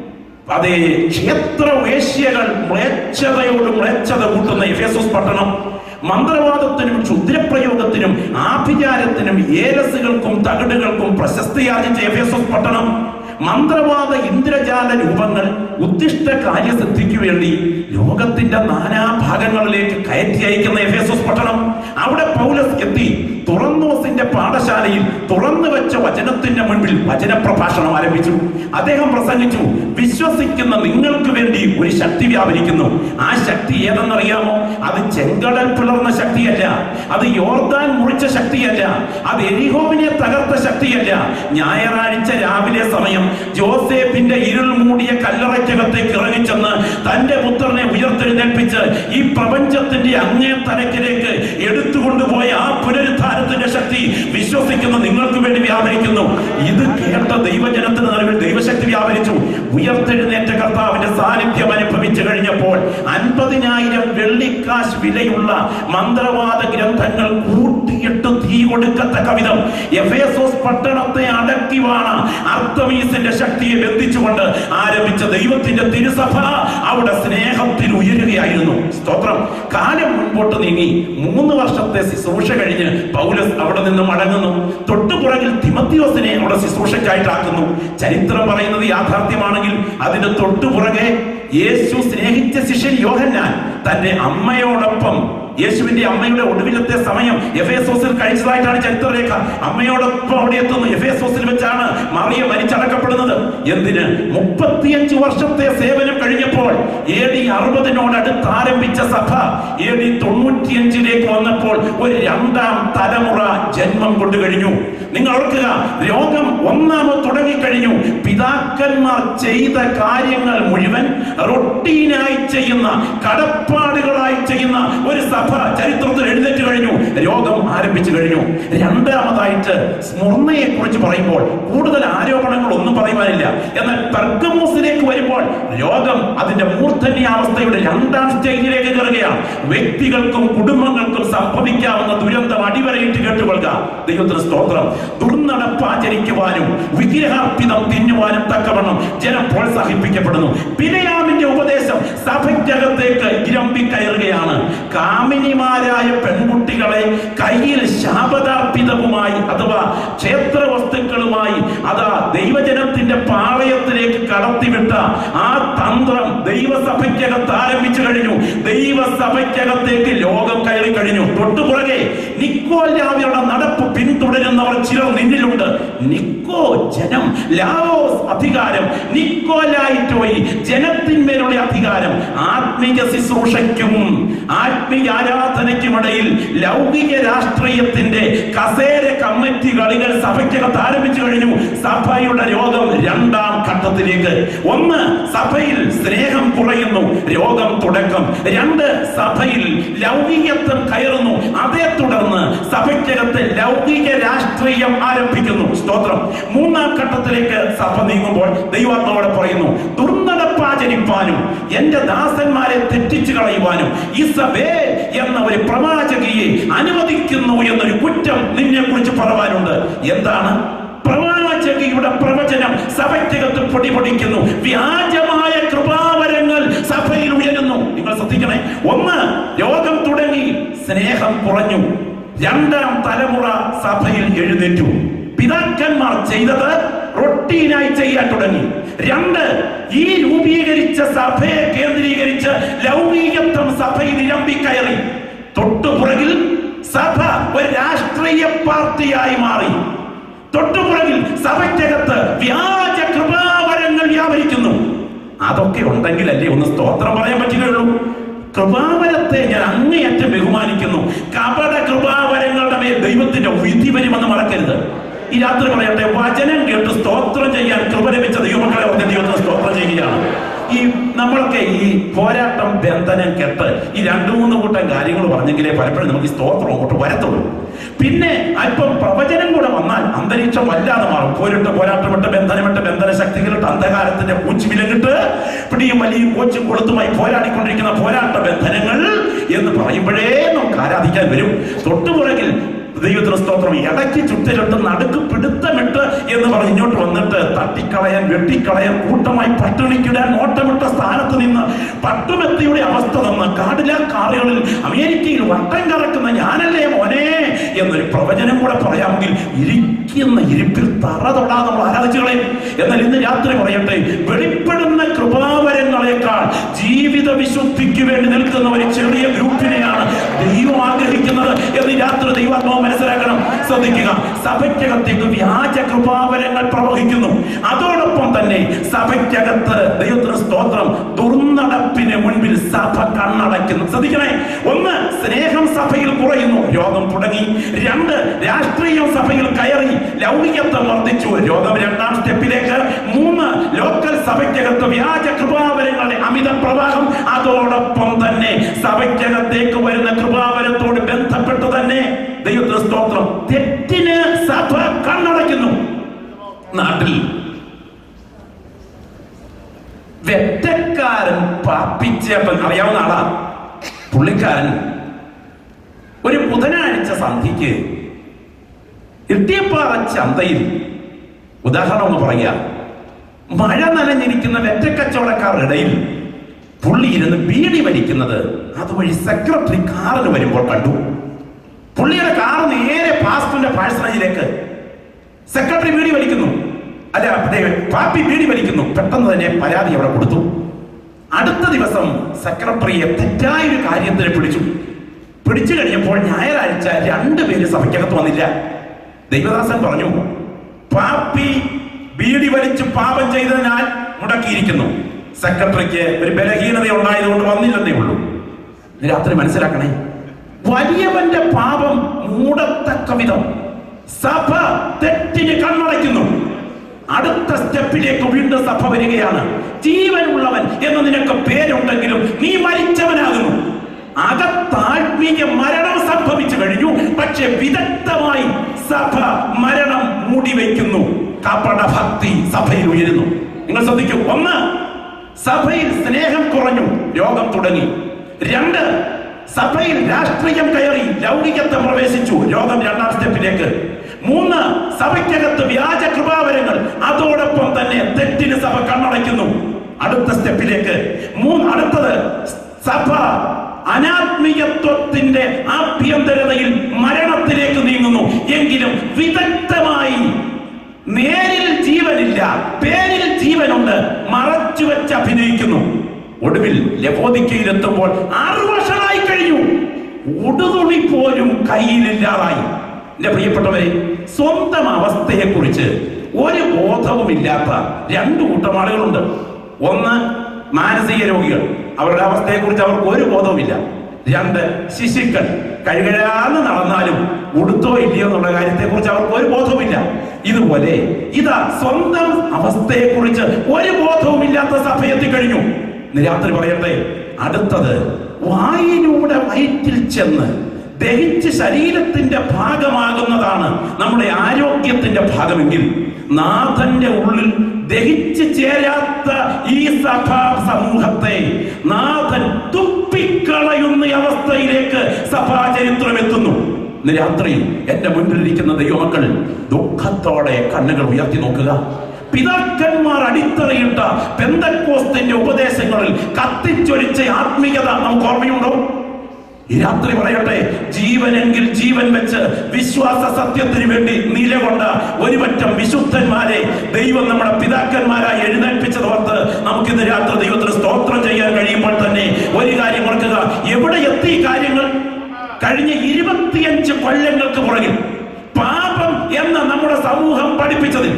ക്ഷേത്രവേശ്യകൾ മ്ലേച്ഛതയോട് മ്ലേച്ഛത കൂട്ടുന്ന എഫേസോസ് പട്ടണം മന്ത്രവാദത്തിനും ക്ഷുദ്രപ്രയോഗത്തിനും ആഭിചാരത്തിനും ഏലസുകൾക്കും തകിടുകൾക്കും പ്രശസ്തിയാർജിച്ച എഫേസോസ് പട്ടണം മന്ത്രവാദ ഇന്ദ്രജാല രൂപങ്ങൾ ഉദ്ദിഷ്ട കാര്യസിദ്ധിക്ക് വേണ്ടി ലോകത്തിന്റെ നാനാഭാഗങ്ങളിലേക്ക് കയറ്റി അയക്കുന്ന എഫേസോസ് പട്ടണം. അവിടെ പൗലോസ് എത്തി തുറന്നോസിന്റെ പാഠശാലയിൽ തുറന്നു വെച്ച വചനത്തിന്റെ മുൻപിൽ വചനപ്രഭാഷണം ആരംഭിച്ചു. അദ്ദേഹം പ്രസംഗിച്ചു, വിശ്വസിക്കുന്ന നിങ്ങൾക്ക് വേണ്ടി ഒരു ശക്തി വ്യാപരിക്കുന്നു. ആ ശക്തി ഏതെന്നറിയാമോ? അത് ചെങ്കടൽ പിളർന്ന ശക്തിയല്ല, അത് യോർദാൻ മുറിച്ച ശക്തിയല്ല, അത് എരിഹോവിനെ തകർത്ത ശക്തിയല്ല. ഞായറാഴ്ച രാവിലെ സമയം ജോസേഫിന്റെ ഇരുൾ മൂടിയ കല്ലറയ്ക്കകത്തേക്ക് ഇറങ്ങിച്ചെന്ന് തന്റെ പുത്രനെ ഉയർത്തെഴുന്നേൽപ്പിച്ച് ഈ പ്രപഞ്ചത്തിന്റെ അങ്ങേ തലക്കിലേക്ക് എടുത്തുകൊണ്ടുപോയ ആ പുനരുദ്ധാരത്തിന്റെ ശക്തി വിശ്വസിക്കുന്ന നിങ്ങൾക്ക് വേണ്ടി വ്യാപരിക്കുന്നു. ഇത് കേട്ട ദൈവജനത്തിന് നടുവിൽ ദൈവശക്തി വ്യാപരിച്ചു. ഉയർത്തെഴുന്നേറ്റ കർത്താവിന്റെ സാന്നിധ്യം അനുഭവിച്ചു കഴിഞ്ഞ കഴിഞ്ഞപ്പോൾ 50,000 വെള്ളിക്കാശ് വിലയുള്ള മന്ത്രവാദ ഗ്രന്ഥങ്ങൾ കൂട്ടിയിട്ട് തീ കൊടുക്കത്തക്ക വിധം എഫേസോസ് പട്ടണത്തെ അടക്കി വാണ അർത്തമീസിന്റെ ശക്തിയെ ബന്ധിച്ചുകൊണ്ട് ആരംഭിച്ച ദൈവത്തിന്റെ തിരുസഭ അവിടെ സ്നേഹത്തിൽ ഉയരുകയായിരുന്നു. സ്തോത്രം. കാലം മുൻപോട്ട് നീങ്ങി 3 വർഷത്തെ ശുശ്രൂഷ കഴിഞ്ഞ് പൗലോസ് അവിടെ നിന്ന് മടങ്ങുന്നു. തൊട്ടുപുറകിൽ തിമോത്തിയോസിനെ അവിടെ ശുശ്രൂഷയ്ക്കായിട്ടാക്കുന്നു. ചരിത്രം പറയുന്നത് യാഥാർത്ഥ്യമാണെങ്കിൽ അതിന്റെ തൊട്ടുപുറകെ യേശു സ്നേഹിച്ച ശിഷ്യൻ യോഹന്നാൻ തന്റെ അമ്മയോടൊപ്പം, യേശുവിന്റെ അമ്മയുടെ ഒടുവിലത്തെ സമയം എഫേസോസിൽ കഴിച്ചതായിട്ടാണ് ചരിത്രരേഖ. അമ്മയോടൊപ്പം അവിടെ എത്തുന്നു. എഫേസോസിൽ വെച്ചാണ് മറിയ മരിച്ചടക്കപ്പെടുന്നത്. എന്തിന്? 35 വർഷത്തെ സേവനം കഴിഞ്ഞപ്പോൾ AD 60 ആരംഭിച്ച സഭ AD 95 വന്നപ്പോൾ ഒരു 2ാം തലമുറ ജന്മം കൊണ്ടു കഴിഞ്ഞു. നിങ്ങൾ ഓർക്കുക, രോഗം ഒന്നാമത് തുടങ്ങിക്കഴിഞ്ഞു. പിതാക്കന്മാർ ചെയ്ത കാര്യങ്ങൾ മുഴുവൻ റൊട്ടീനായി ചെയ്യുന്ന, കടപ്പാടുകളായി ചെയ്യുന്ന ഒരു സഭ ചരിത്രത്തിൽ എഴുന്നേറ്റ് കഴിഞ്ഞു. രോഗം ആരംഭിച്ചു കഴിഞ്ഞു. രണ്ടാമതായിട്ട് സ്മുർണയെ കുറിച്ച് പറയുമ്പോൾ കൂടുതൽ ആരോപണങ്ങൾ ഒന്നും പറയുവാനില്ല. എന്നാൽ പെർഗമോസിലേക്ക് വരുമ്പോൾ രോഗം അതിന്റെ മൂർധന്യാവസ്ഥയുടെ 2ാം സ്റ്റേജിലേക്ക് കയറുകയാണ്. വ്യക്തികൾക്കും കുടുംബങ്ങൾക്കും സംഭവിക്കാവുന്ന ദുരന്തം അടിവരയിട്ട് കേട്ടുകൊള്ളുക. ദൈവത്തിന് സ്തോത്രം. ദുർനടപ്പാചരിക്കുവാനും വിഗ്രഹാർപ്പിതം തിന്നുവാനും തക്കവണ്ണം ജനം പ്രോത്സാഹിപ്പിക്കപ്പെടുന്നു. ബിലയാമിന്റെ ഉപദേശം സഭയ്ക്കകത്തേക്ക് ഇരമ്പി കയറുകയാണ്. കാമിനിമാരായ പെൺകുട്ടികളെ കയ്യിൽ ശാപതാർപ്പിതവുമായി അഥവാ ക്ഷേത്ര വസ്തുക്കളുമായി അതാ ദൈവജനത്തിന്റെ പാളയത്തിലേക്ക് കടത്തിവിട്ട ആ തന്ത്രം ദൈവസഭയ്ക്കകത്ത് ആരംഭിച്ചു കഴിഞ്ഞു. ദൈവസഭയ്ക്കകത്തേക്ക് ലോകം കയറി കഴിഞ്ഞു. തൊട്ടുപുറകെ നിക്കോലാവരുടെ നടപ്പ് പിന്തുടരുന്നവർ ചിലർ നിന്നിലുണ്ട്. നിക്കോ ജനം, ലാവോസ് അധികാരം, നിക്കോലായിട്ടോയി ജനത്തിന്മേലുള്ള അധികാരം. ആത്മീയ ശുശ്രൂഷയ്ക്കും ആത്മീയ ആരാധനയ്ക്കുമിടയിൽ ലൗകിക രാഷ്ട്രീയത്തിന്റെ കസേര കമ്മിറ്റി കളികൾ സഭയ്ക്കകത്ത് ആരംഭിച്ചു കഴിഞ്ഞു. സഭയുടെ രോഗം 2ാം ഘട്ടത്തിലേക്ക്. 1, സഭയിൽ സ്നേഹം കുറയുന്നു, രോഗം തുടക്കം. 2, സഭയിൽ ലൗകികത്വം കയറുന്നു. അതേ തുടർന്ന് സഭയ്ക്കകത്ത് ലൗകിക രാഷ്ട്രീയം ആരംഭിക്കുന്നു. സ്തോത്രം. 3ാം ഘട്ടത്തിലേക്ക് സഭ നീങ്ങുമ്പോൾ ദൈവാത്മാവോടെ പറയുന്നു, ദുർനടപ്പാചരിപ്പാനും എന്റെ ദാസന്മാരെ തെറ്റിച്ചു കളയുവാനും ഇസബേൽ എന്ന ഒരു പ്രവാചകിയെ അനുവദിക്കുന്നു എന്നൊരു കുറ്റം നിന്നെ കുറിച്ച് പറയാനുണ്ട്. എന്താണ്? പ്രവാചകിയുടെ പ്രവചനം സഭയ്ക്കകത്ത് പൊടിപൊടിക്കുന്നു. വ്യാജമായ കൃപാവരങ്ങൾ സഭയിൽ ഉയരുന്നു. നിങ്ങൾ ശ്രദ്ധിക്കണേ. 1, രോഗം തുടങ്ങി, സ്നേഹം കുറഞ്ഞു. 2ാം തലമുറ സഭയിൽ എഴുന്നേറ്റു. പിതാക്കന്മാർ ചെയ്തത് റൊട്ടീനായി ചെയ്യാൻ തുടങ്ങി. 2, ഈ രൂപീകരിച്ച സഭയെ കേന്ദ്രീകരിച്ച് ലൗകികത്വം സഭയിൽ ഇരമ്പി കയറി. തൊട്ടുപുറകിൽ സഭ ഒരു രാഷ്ട്രീയ പാർട്ടിയായി മാറി. തൊട്ടുപുറകിൽ സഭയ്ക്കകത്ത് വ്യാജ കൃപാവരങ്ങൾ വ്യാപരിക്കുന്നു. അതൊക്കെ ഉണ്ടെങ്കിലല്ലേ ഒന്ന് സ്തോത്രം പറയാൻ പറ്റുകയുള്ളൂ. കൃപാവരത്തെ ഞാൻ അങ്ങേയറ്റം ബഹുമാനിക്കുന്നു. കപട കൃപാവരങ്ങളുടെ മേൽ ദൈവത്തിന്റെ വിധി വരുമെന്ന് മറക്കരുത്. ഈ രാത്രി പറയട്ടെ, വചനം കേട്ട് സ്തോത്രം ചെയ്യാൻ കൃപ ലഭിച്ച ദൈവമക്കളെ ദൈവത്തിന് സ്തോത്രം ചെയ്യുകയാണ്. ഈ നമ്മളൊക്കെ ഈ പോരാട്ടം, ബന്ധനം, കെട്ട്, ഈ 2-3 കൂട്ടം കാര്യങ്ങൾ പറഞ്ഞെങ്കിലേ പലപ്പോഴും നമുക്ക് ഈ സ്തോത്രം അങ്ങോട്ട് വരത്തുള്ളൂ. പിന്നെ അല്പം പ്രവചനം കൂടെ വന്നാൽ അന്തരീക്ഷം വല്ലാതെ മാറും. പോരാട്ടമിട്ട് ബന്ധനമിട്ട് ബന്ധന ശക്തികളിട്ട് അന്ധകാരത്തിന്റെ പൂച്ചുവിലങ്ങിട്ട് പിടിയും വലിയും കോച്ചും കൊളുത്തുമായി പോരാടിക്കൊണ്ടിരിക്കുന്ന പോരാട്ട ബന്ധനങ്ങൾ എന്ന് പറയുമ്പോഴേ നമുക്ക് ആരാധിക്കാൻ വരും. തൊട്ടുപുറകിൽ ദൈവത്തിന് സ്തോത്രം ഇടയ്ക്ക് ചുറ്റിലിട്ട് നടുക്ക് പിടുത്തമിട്ട് എന്ന് പറഞ്ഞ് ഇങ്ങോട്ട് വന്നിട്ട് തട്ടിക്കളയാൻ, വെട്ടിക്കളയാൻ, കൂട്ടമായി പട്ടിണിക്കിടാൻ നോട്ടമിട്ട സ്ഥാനത്ത് നിന്ന് പട്ടുമെത്തിയുടെ അവസ്ഥ തന്ന് കാടില കാറുകളിൽ അമേരിക്കയിൽ വട്ടം കറക്കുന്ന ഞാനല്ലേ മോനെ എന്നൊരു പ്രവചനം കൂടെ പറയാമെങ്കിൽ ഇരിക്കുന്ന ഇരിപ്പിൽ തറ തൊടാതെ നമ്മൾ ആരാധിച്ചുകളെ. എന്നാൽ ഇന്ന് രാത്രി പറയട്ടെ, വെളിപ്പെടുന്ന കൃപാവരങ്ങളെക്കാൾ ജീവിത വിശുദ്ധിക്ക് വേണ്ടി നിൽക്കുന്ന ഒരു ചെറിയ ഗ്രൂപ്പിനെയാണ് ദൈവം ആഗ്രഹിക്കുന്നത് എന്ന് രാത്രി ദൈവാത്മാവ് മനസ്സിലാക്കണം. ശ്രദ്ധിക്കുക, സഭയ്ക്കകത്തേക്ക് വ്യാജ കൃപാവരങ്ങൾ പ്രവഹിക്കുന്നു. അതോടൊപ്പം തന്നെ സഭയ്ക്കകത്ത് ദൈവത്തിന് സ്തോത്രം ദുർനടപ്പിന് മുൻപിൽ സഭ കണ്ണടയ്ക്കുന്നു. ശ്രദ്ധിക്കണേ. 1, സ്നേഹം സഭയിൽ കുറയുന്നു, രോഗം തുടങ്ങി. 2, രാഷ്ട്രീയം സഭയിൽ കയറി, ലൗകികത്വം വർദ്ധിച്ചു, രോഗം 2ാം സ്റ്റെപ്പിലേക്ക്. 3, ലോക്കൽ സഭയ്ക്കകത്ത് വ്യാജ കൃപാവരങ്ങളുടെ അമിത പ്രവാഹം. അതോടൊപ്പം തന്നെ സഭയ്ക്കകത്തേക്ക് വരുന്ന കൃപാവരത്തോട് ബന്ധപ്പെട്ട് തന്നെ ദൈവത്തിന്റെ സ്തോത്രം തെറ്റിന് സഭ കണ്ണടയ്ക്കുന്നു. നാട്ടിൽ വെറ്റക്കാരൻ പാപ്പിച്ചേട്ടൻ അറിയാവുന്ന ആളാ. പുള്ളിക്കാരൻ ഒരു ബുധനാഴ്ച സന്ധ്യയ്ക്ക് ഇട്ടിയപ്പാറ ചന്തയിൽ, ഉദാഹരണം ഒന്ന് പറയുക, മഴ നനഞ്ഞിരിക്കുന്ന വെറ്റക്കച്ചവടക്കാരുടെ ഇടയിൽ പുള്ളി ഇരുന്ന് ബീഡി വലിക്കുന്നത് അതുവഴി സെക്രട്ടറി കാറിന് വരുമ്പോൾ കണ്ടു. പുള്ളിയുടെ കാർ നേരെ പാസ്റ്ററിന്റെ പാഴ്സണേജിലേക്ക്. സെക്രട്ടറി ബീഡി വലിക്കുന്നു, അല്ല പാപ്പി ബീഡി വലിക്കുന്നു. പെട്ടെന്ന് തന്നെ പരാതി അവിടെ കൊടുത്തു. അടുത്ത ദിവസം സെക്രട്ടറിയെ തെറ്റായൊരു കാര്യത്തിന് പിടിച്ചു കഴിഞ്ഞപ്പോൾ ഞായറാഴ്ച 2 പേര് സഭയ്ക്കകത്ത് വന്നില്ല. ദൈവദാസൻ പറഞ്ഞു, പാപ്പി ബീഡി വലിച്ച് പാപം ചെയ്തതിനാൽ മുടക്കിയിരിക്കുന്നു. സെക്രട്ടറിക്ക് ഒരു ബലഹീനത ഉണ്ടായതുകൊണ്ട് വന്നില്ലെന്നേ ഉള്ളൂ. രാത്രി മനസ്സിലാക്കണേ, വലിയവന്റെ പാപം മൂടത്തക്ക വിധം സഭ തെറ്റിന് കണ്ണടയ്ക്കുന്നു. അടുത്ത സ്റ്റെപ്പിലേക്ക് വീണ്ടും സഭ വരികയാണ്. ജീവനുള്ളവൻ എന്ന് നിനക്ക് പേരുണ്ടെങ്കിലും നീ മരിച്ചവനാകുന്നു. അകത്താത്മീയ മരണം സംഭവിച്ചു കഴിഞ്ഞു. പക്ഷെ വിദഗ്ധമായി സഭ മരണം മൂടിവെക്കുന്നു. കപട ഭക്തി സഭയിൽ ഉയരുന്നു. നിങ്ങൾ ശ്രദ്ധിക്കൂ. 1, സഭയിൽ സ്നേഹം കുറഞ്ഞു, രോഗം തുടങ്ങി. 2, സഭയിൽ രാഷ്ട്രീയം കയറി, ലൗകികത്വം പ്രവേശിച്ചു, രോഗം 2ാം സ്റ്റെപ്പിലേക്ക്. 3, സഭയ്ക്കകത്ത് വ്യാജ കൃപാവരങ്ങൾ, അതോടൊപ്പം തന്നെ തെറ്റിന് സഭ കണ്ണടയ്ക്കുന്നു, അടുത്ത സ്റ്റെപ്പിലേക്ക്. അടുത്തത് സഭ അനാത്മീയത്വത്തിന്റെ ആഭ്യന്തരതയിൽ മരണത്തിലേക്ക് നീങ്ങുന്നു. എങ്കിലും വിദഗ്ധമായി നേരിൽ ജീവനില്ല, പേരിൽ ജീവനുണ്ട്, മറച്ചു വെച്ച് അഭിനയിക്കുന്നു. ഒടുവിൽ ലവോദിക്കയിലെത്തുമ്പോൾ 6 വർഷമായി കഴിഞ്ഞു, ഉടുതുണി പോലും കയ്യിലില്ലാതായി. എന്റെ പ്രിയപ്പെട്ടവരെ, സ്വന്തം അവസ്ഥയെ കുറിച്ച് ഒരു ബോധവുമില്ലാത്ത 2 കൂട്ടം ആളുകളുണ്ട്. 1, മാനസിക രോഗികൾ, അവരുടെ അവസ്ഥയെ കുറിച്ച് അവർക്ക് ഒരു ബോധവുമില്ല. 2, ശിശുക്കൾ, കഴുകഴാന്ന് നടന്നാലും ഉടുത്തോ ഇല്ലയോ എന്നുള്ള കാര്യത്തെ കുറിച്ച് അവർക്ക് ഒരു ബോധവുമില്ല. ഇതുപോലെ ഇതാ സ്വന്തം അവസ്ഥയെ കുറിച്ച് ഒരു ബോധവുമില്ലാത്ത സഭ എത്തിക്കഴിഞ്ഞു. രാത്രി പറയട്ടെ, അടുത്തത് വായിലൂടെ വയറ്റിൽ ചെന്ന് ദഹിച്ച് ശരീരത്തിന്റെ ഭാഗമാകുന്നതാണ് നമ്മുടെ ആരോഗ്യത്തിന്റെ ഭാഗമെങ്കിൽ, നാഥന്റെ ഉള്ളിൽ ദഹിച്ചു ചേരാത്ത ഈ സഭാ സമൂഹത്തെ നാഥൻ തുപ്പിക്കളയുന്ന അവസ്ഥയിലേക്ക് സഭാ ചരിത്രം എത്തുന്നു. ഇന്ന് രാത്രി എന്റെ മുന്നിലിരിക്കുന്ന ദൈവമക്കൾ ദുഃഖത്തോടെ കണ്ണുകൾ ഉയർത്തി നോക്കുക. പിതാക്കന്മാർ അടിത്തറയിട്ട പെന്തക്കോസ്തിന്റെ ഉപദേശങ്ങളിൽ കത്തിച്ചൊലിച്ച ആത്മീയത നമുക്ക് ഓർമ്മയുണ്ടോ? ഈ രാത്രി പറയട്ടെ, ജീവനെങ്കിൽ ജീവൻ വെച്ച് വിശ്വാസ സത്യത്തിന് വേണ്ടി നിലകൊണ്ട ഒരുപറ്റം വിശുദ്ധന്മാരെ ദൈവം നമ്മുടെ പിതാക്കന്മാരായി എഴുന്നേൽപ്പിച്ചതോർത്ത് നമുക്കിന്ന് രാത്രി ദൈവത്തിന് സ്തോത്രം ചെയ്യാൻ കഴിയുമ്പോൾ തന്നെ ഒരു കാര്യം ഓർക്കുക. എവിടെ എത്തി കാര്യങ്ങൾ? കഴിഞ്ഞ 25 കൊല്ലങ്ങൾക്ക് പുറകിൽ പാപം എന്ന നമ്മുടെ സമൂഹം പഠിപ്പിച്ചതിൽ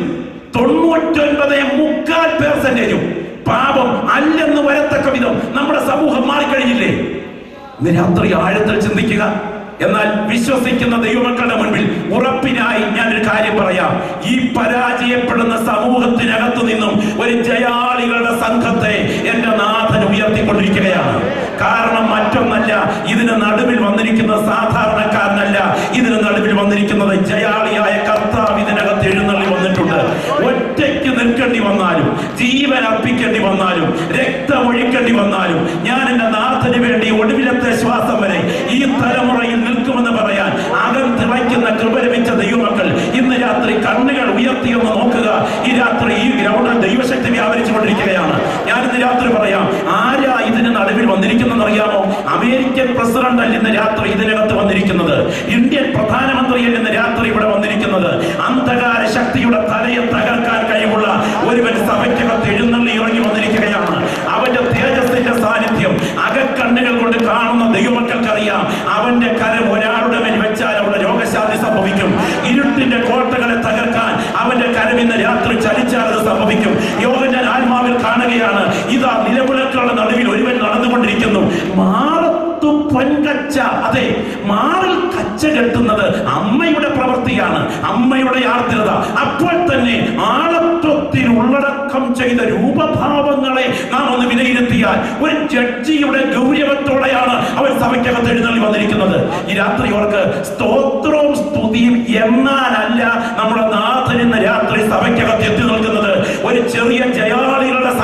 99.3% പാപം അല്ലെന്ന് വരത്തക്ക വിധം നമ്മുടെ സമൂഹം മാറിക്കഴിഞ്ഞില്ലേ? ഇന്ന് രാത്രി ആഴത്തിൽ ചിന്തിക്കുക. എന്നാൽ വിശ്വസിക്കുന്ന ദൈവമക്കളുടെ മുൻപിൽ ഉറപ്പിനായി ഞാനൊരു കാര്യം പറയാം. ഈ പരാജയപ്പെടുന്ന സമൂഹത്തിനകത്തു നിന്നും ഒരു ജയാളികളുടെ സംഘത്തെ എന്റെ നാഥൻ ഉയർത്തിക്കൊണ്ടിരിക്കുകയാണ്. കാരണം മറ്റൊന്നല്ല, ഇതിന് നടുവിൽ വന്നിരിക്കുന്നത് സാധാരണക്കാരനല്ല, ഇതിന് നടുവിൽ വന്നിരിക്കുന്നത് ജയാളിയായ കർത്താവ് ഇതിനകത്ത് എഴുന്നള്ളി വന്നിട്ടുണ്ട്. ഒറ്റയ്ക്ക് നിൽക്കേണ്ടി വന്നാലും, ജീവൻ അർപ്പിക്കേണ്ടി വന്നാലും, രക്തമൊഴിക്കേണ്ടി വന്നാലും, ഞാൻ എന്റെ നാഥന് വേണ്ടി ഒടുവിലത്തെ ശ്വാസം വരെ ഈ തലമുറയിൽ നിൽക്കുമെന്ന് പറയാൻ അകം തിളയ്ക്കുന്ന കൃപ ലഭിച്ച ദൈവമക്കൾ ഇന്ന് രാത്രി കണ്ണുകൾ ഉയർത്തിയൊന്ന് നോക്കുക. ഈ രാത്രി ഈ ഗ്രൗണ്ടിൽ ദൈവശക്തി വ്യാപരിച്ചുകൊണ്ടിരിക്കുകയാണ്. ഞാൻ ഇന്ന് രാത്രി പറയാം, ആരാ ഇതിന് നടുവിൽ വന്നിരിക്കുന്നതെന്ന് അറിയാമോ? അമേരിക്കൻ പ്രസിഡന്റ് അല്ല ഇന്ന് രാത്രി ഇതിനകത്ത് വന്നിരിക്കുന്നത്. ഇന്ത്യൻ പ്രധാനമന്ത്രിയല്ല ഇന്ന് രാത്രി ഇവിടെ വന്നിരിക്കുന്നത്. അന്ധകാര ശക്തിയുടെ തലയെ തകർക്കാൻ കഴിവുള്ള ഒരുവൻ സഭയ്ക്കകത്ത് എഴുന്നള്ളി ഇറങ്ങി വന്നിരിക്കുകയാണ്. അവന്റെ തേജസ്സിന്റെ സാന്നിധ്യം അകക്കണ്ണുകൾ കൊണ്ട് കാണുന്ന ദൈവമക്കൾക്കറിയാം. അവന്റെ കരം ഒരാളുടെ മേൽ വെച്ചാൽ അവിടെ രോഗശാന്തി സംഭവിക്കും. ഇരുട്ടിന്റെ കോട്ടകളെ തകർക്കാൻ അവന്റെ കരം ഇന്ന് രാത്രി ചലിച്ചാൽ അത് സംഭവിക്കും. യോഹന്നാൻ ആത്മാവിൽ കാണുകയാണ്, ഇതാ നിലവിളക്കുകളുടെ നടുവിൽ ഒരുവൻ നടന്നുകൊണ്ടിരിക്കുന്നു. മാറത്തു പൊൻകച്ച, അതെ, മാറിൽ കച്ച കെട്ടുന്നത് അമ്മയുടെ പ്രവൃത്തിയാണ്, അമ്മയുടെ ആർദ്രത. അപ്പോൾ തന്നെ ആളത്വത്തിൽ ഉള്ളടക്കം ചെയ്ത രൂപഭാവങ്ങളെ നാം ഒന്ന് വിലയിരുത്തിയാൽ ഒരു ജഡ്ജിയുടെ ഗൗരവത്തോടെയാണ് അവൻ സഭയ്ക്കകത്ത് എഴുന്നള്ളി വന്നിരിക്കുന്നത്. ഈ രാത്രി അവർക്ക് സ്തോത്രവും സ്തുതിയും എന്നാലല്ല നമ്മുടെ നാഥൻ ഇന്ന് രാത്രി സഭയ്ക്കകത്ത് എത്തി നിൽക്കുന്നത്. ഒരു ചെറിയ ജയാളികളുടെ